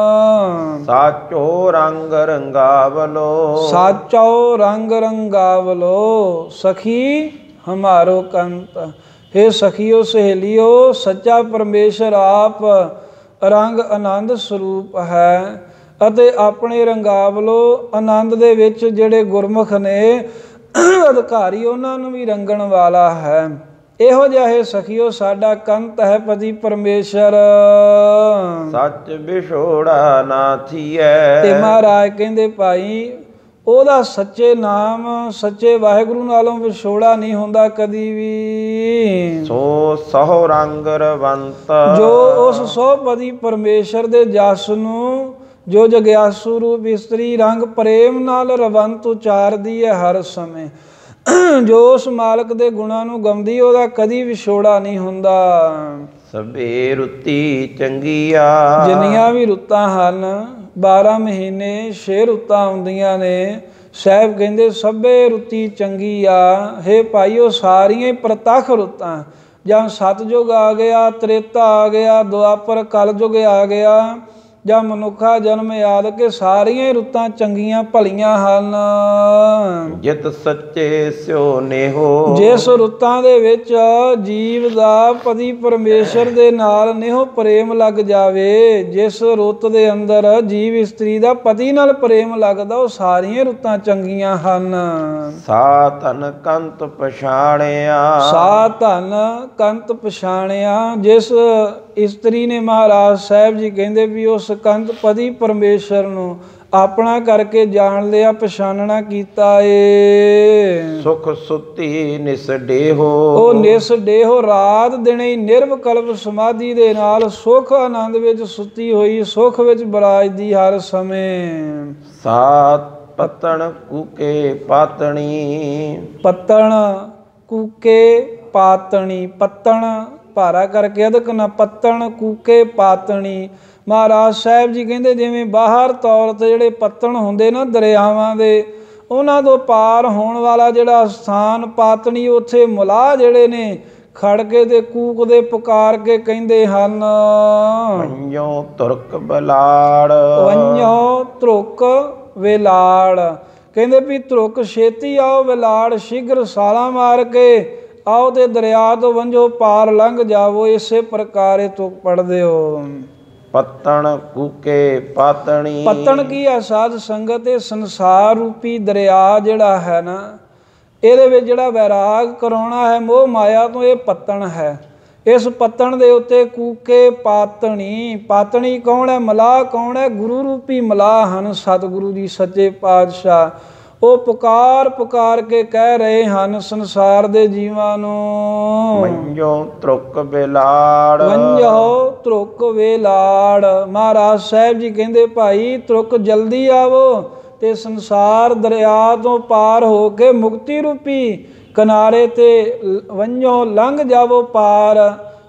ਸਾਚੋ ਰੰਗ ਰੰਗਾਵਲੋ, ਸਾਚੋ ਰੰਗ ਰੰਗਾਵਲੋ ਸਖੀ ਹਮਾਰੋ ਕੰਤ। हे ਸਖੀਓ ਸਹੇਲੀਓ, ਸੱਚਾ ਪਰਮੇਸ਼ਰ ਆਪ ਰੰਗ ਆਨੰਦ ਸਰੂਪ ਹੈ ਅਤੇ ਆਪਣੇ ਰੰਗਾਵਲੋ ਆਨੰਦ ਦੇ ਵਿੱਚ ਜਿਹੜੇ ਗੁਰਮੁਖ ਨੇ ਅਧਿਕਾਰੀ ਉਹਨਾਂ ਨੂੰ ਵੀ ਰੰਗਣ ਵਾਲਾ ਹੈ। ਇਹੋ ਜਿਹਾ ਹੈ ਸਖੀਓ ਸਾਡਾ ਕੰਤ ਹੈ ਪਤੀ ਪਰਮੇਸ਼ਰ। ਸੱਚ ਵਿਛੋੜਾ ਨਾ ਥੀਐ, ਤੇ ਮਹਾਰਾਜ ਕਹਿੰਦੇ ਭਾਈ ਉਹਦਾ ਸੱਚੇ ਨਾਮ ਸੱਚੇ ਵਾਹਿਗੁਰੂ ਨਾਲੋਂ ਵਿਛੋੜਾ ਨਹੀਂ ਹੁੰਦਾ ਕਦੀ ਵੀ। ਸੋ ਸਹੁ ਰੰਗ ਰਵੰਤ, ਜੋ ਉਸ ਸੋਭਪਤੀ ਪਰਮੇਸ਼ਰ ਦੇ ਜਸ ਨੂੰ ਜੋ ਜਗਿਆਸੂ ਰੂਪ ਇਸਤਰੀ ਰੰਗ ਪ੍ਰੇਮ ਨਾਲ ਰਵੰਤ ਉਚਾਰਦੀ ਹੈ ਹਰ ਸਮੇਂ, ਜੋ ਉਸ ਮਾਲਕ ਦੇ ਗੁਣਾਂ ਨੂੰ ਗਾਉਂਦੀ ਉਹਦਾ ਕਦੀ ਵਿਛੋੜਾ ਨਹੀਂ ਹੁੰਦਾ। ਸਭੇ ਰੁੱਤੀ ਚੰਗੀਆ, ਜਿੰਨੀਆਂ ਵੀ ਰੁੱਤਾਂ ਹਨ ਬਾਰਾਂ ਮਹੀਨੇ ਛੇ ਰੁੱਤਾਂ ਆਉਂਦੀਆਂ ਨੇ। ਸਾਹਿਬ ਕਹਿੰਦੇ ਸਭੇ ਰੁੱਤੀ ਚੰਗੀ ਆ। ਹੇ ਭਾਈਓ ਸਾਰੀਆਂ ਹੀ ਪ੍ਰਤੱਖ ਰੁੱਤਾਂ, ਜਾਂ ਸਤਜੁਗ ਆ ਗਿਆ, ਤ੍ਰੇਤਾ ਆ ਗਿਆ, ਦੁਆਪਰ ਕਲਯੁਗ ਆ ਗਿਆ, ਜਾਂ ਮਨੁੱਖਾ ਜਨਮ ਯਾਦ ਕੇ ਸਾਰੀਆਂ ਹੀ ਰੁੱਤਾਂ ਚੰਗੀਆਂ ਭਲੀਆਂ ਹਨ। ਜਿਤ ਸੱਚੇ ਸਿਓ ਨੇਹੋ, ਜਿਸ ਰੁੱਤਾਂ ਦੇ ਵਿੱਚ ਜੀਵ ਦਾ ਪਤੀ ਪਰਮੇਸ਼ਰ ਦੇ ਨਾਲ ਨੇਹੋ ਪ੍ਰੇਮ ਲੱਗ ਜਾਵੇ, ਜਿਸ ਰੁੱਤ ਦੇ ਅੰਦਰ ਜੀਵ ਇਸਤਰੀ ਦਾ ਪਤੀ ਨਾਲ ਪ੍ਰੇਮ ਲੱਗਦਾ, ਉਹ ਸਾਰੀਆਂ ਰੁੱਤਾਂ ਚੰਗੀਆਂ ਹਨ। ਸਾ ਧਨ ਕੰਤ ਪਛਾਣਿਆ, ਸਾ ਧਨ ਕੰਤ ਪਛਾਣਿਆ। ਜਿਸ ਇਸਤਰੀ ਨੇ ਮਹਾਰਾਜ ਸਾਹਿਬ ਜੀ ਕਹਿੰਦੇ ਵੀ ਉਸ ਕੰਤ ਪਤੀ ਪਰਮੇਸ਼ਰ ਨੂੰ ਆਪਣਾ ਕਰਕੇ ਜਾਣ ਲਿਆ, ਪਛਾਨਣਾ ਕੀਤਾ ਏ। ਸੁਖ ਸੁੱਤੀ ਨਿਸ ਡੇਹੋ, ਉਹ ਨਿਸ ਡੇਹੋ ਰਾਤ ਦਿਨੇ ਨਿਰਵਕਲਪ ਸਮਾਧੀ ਦੇ ਨਾਲ ਸੁਖ ਆਨੰਦ ਵਿੱਚ ਸੁੱਤੀ ਹੋਈ, ਸੁਖ ਵਿੱਚ ਬਰਾਜਦੀ ਹਰ ਸਮੇਂ। ਸਾਤ ਪਤਣ ਕੂਕੇ ਪਾਤਣੀ, ਪੱਤਣ ਕੂਕੇ ਪਾਤਣੀ, ਪੱਤਣ ਭਾਰਾ ਕਰਕੇ ਅਦਕ ਨਾ ਪੱਤਣ ਕੂਕੇ ਪਾਤਣੀ। ਮਹਾਰਾਜ ਸਾਹਿਬ ਜੀ ਕਹਿੰਦੇ ਜਿਵੇਂ ਬਾਹਰ ਤੌਰ 'ਤੇ ਜਿਹੜੇ ਪੱਤਣ ਹੁੰਦੇ ਨਾ ਦਰਿਆਵਾਂ ਦੇ, ਉਹਨਾਂ ਤੋਂ ਪਾਰ ਹੋਣ ਵਾਲਾ ਜਿਹੜਾ ਸਥਾਨ ਪਾਤਣੀ, ਉੱਥੇ ਮੁਲਾਹ ਜਿਹੜੇ ਨੇ ਖੜ ਕੇ ਤੇ ਕੂਕਦੇ ਪੁਕਾਰ ਕੇ ਕਹਿੰਦੇ ਹਨ ਵੰਜੋ ਤੁਰਕ ਬਲਾੜ, ਵੰਜੋ ਤੁਰਕ ਵੇਲਾੜ। ਕਹਿੰਦੇ ਵੀ ਤੁਰਕ ਛੇਤੀ ਆਓ, ਵੇਲਾੜ ਸ਼ੀਘਰ ਸਾਲਾਂ ਮਾਰ ਕੇ ਆਓ ਤੇ ਦਰਿਆ ਤੋਂ ਵੰਜੋ ਪਾਰ ਲੰਘ ਜਾਵੋ। ਇਸੇ ਪ੍ਰਕਾਰ ਇਹ ਤੁਕ ਪੜ੍ਹਦੇ ਹੋ। ਪੱਤਣ ਕੂਕੇ ਪਾਤਣੀ, ਪੱਤਣ ਕੀ ਹੈ ਸਾਧ ਸੰਗਤ? ਇਹ ਸੰਸਾਰ ਰੂਪੀ ਦਰਿਆ ਜਿਹੜਾ ਹੈ ਨਾ, ਇਹਦੇ ਵਿੱਚ ਜਿਹੜਾ ਵੈਰਾਗ ਕਰਾਉਣਾ ਹੈ ਮੋਹ ਮਾਇਆ ਤੋਂ, ਇਹ ਪੱਤਣ ਹੈ। ਇਸ ਪੱਤਣ ਦੇ ਉੱਤੇ ਕੂਕੇ ਪਾਤਣੀ, ਪਾਤਣੀ ਕੌਣ ਹੈ? ਮਲਾਹ ਕੌਣ ਹੈ? ਗੁਰੂ ਰੂਪੀ ਮਲਾਹ ਹਨ ਸਤਿਗੁਰੂ ਜੀ ਸੱਚੇ ਪਾਤਸ਼ਾਹ। ਉਹ ਪੁਕਾਰ ਪੁਕਾਰ ਕੇ ਕਹਿ ਰਹੇ ਹਨ ਸੰਸਾਰ ਦੇ ਜੀਵਾਂ ਨੂੰ, ਵੰਜੋ ਤੁਰਕ ਵੇਲਾੜ, ਵੰਜੋ ਤੁਰਕ ਵੇਲਾੜ। ਮਹਾਰਾਜ ਸਾਹਿਬ ਜੀ ਕਹਿੰਦੇ ਭਾਈ ਤੁਰਕ ਜਲਦੀ ਆਵੋ ਤੇ ਸੰਸਾਰ ਦਰਿਆ ਤੋਂ ਪਾਰ ਹੋ ਕੇ ਮੁਕਤੀ ਰੂਪੀ ਕਿਨਾਰੇ ਤੇ ਵੰਜੋ ਲੰਘ ਜਾਵੋ ਪਾਰ।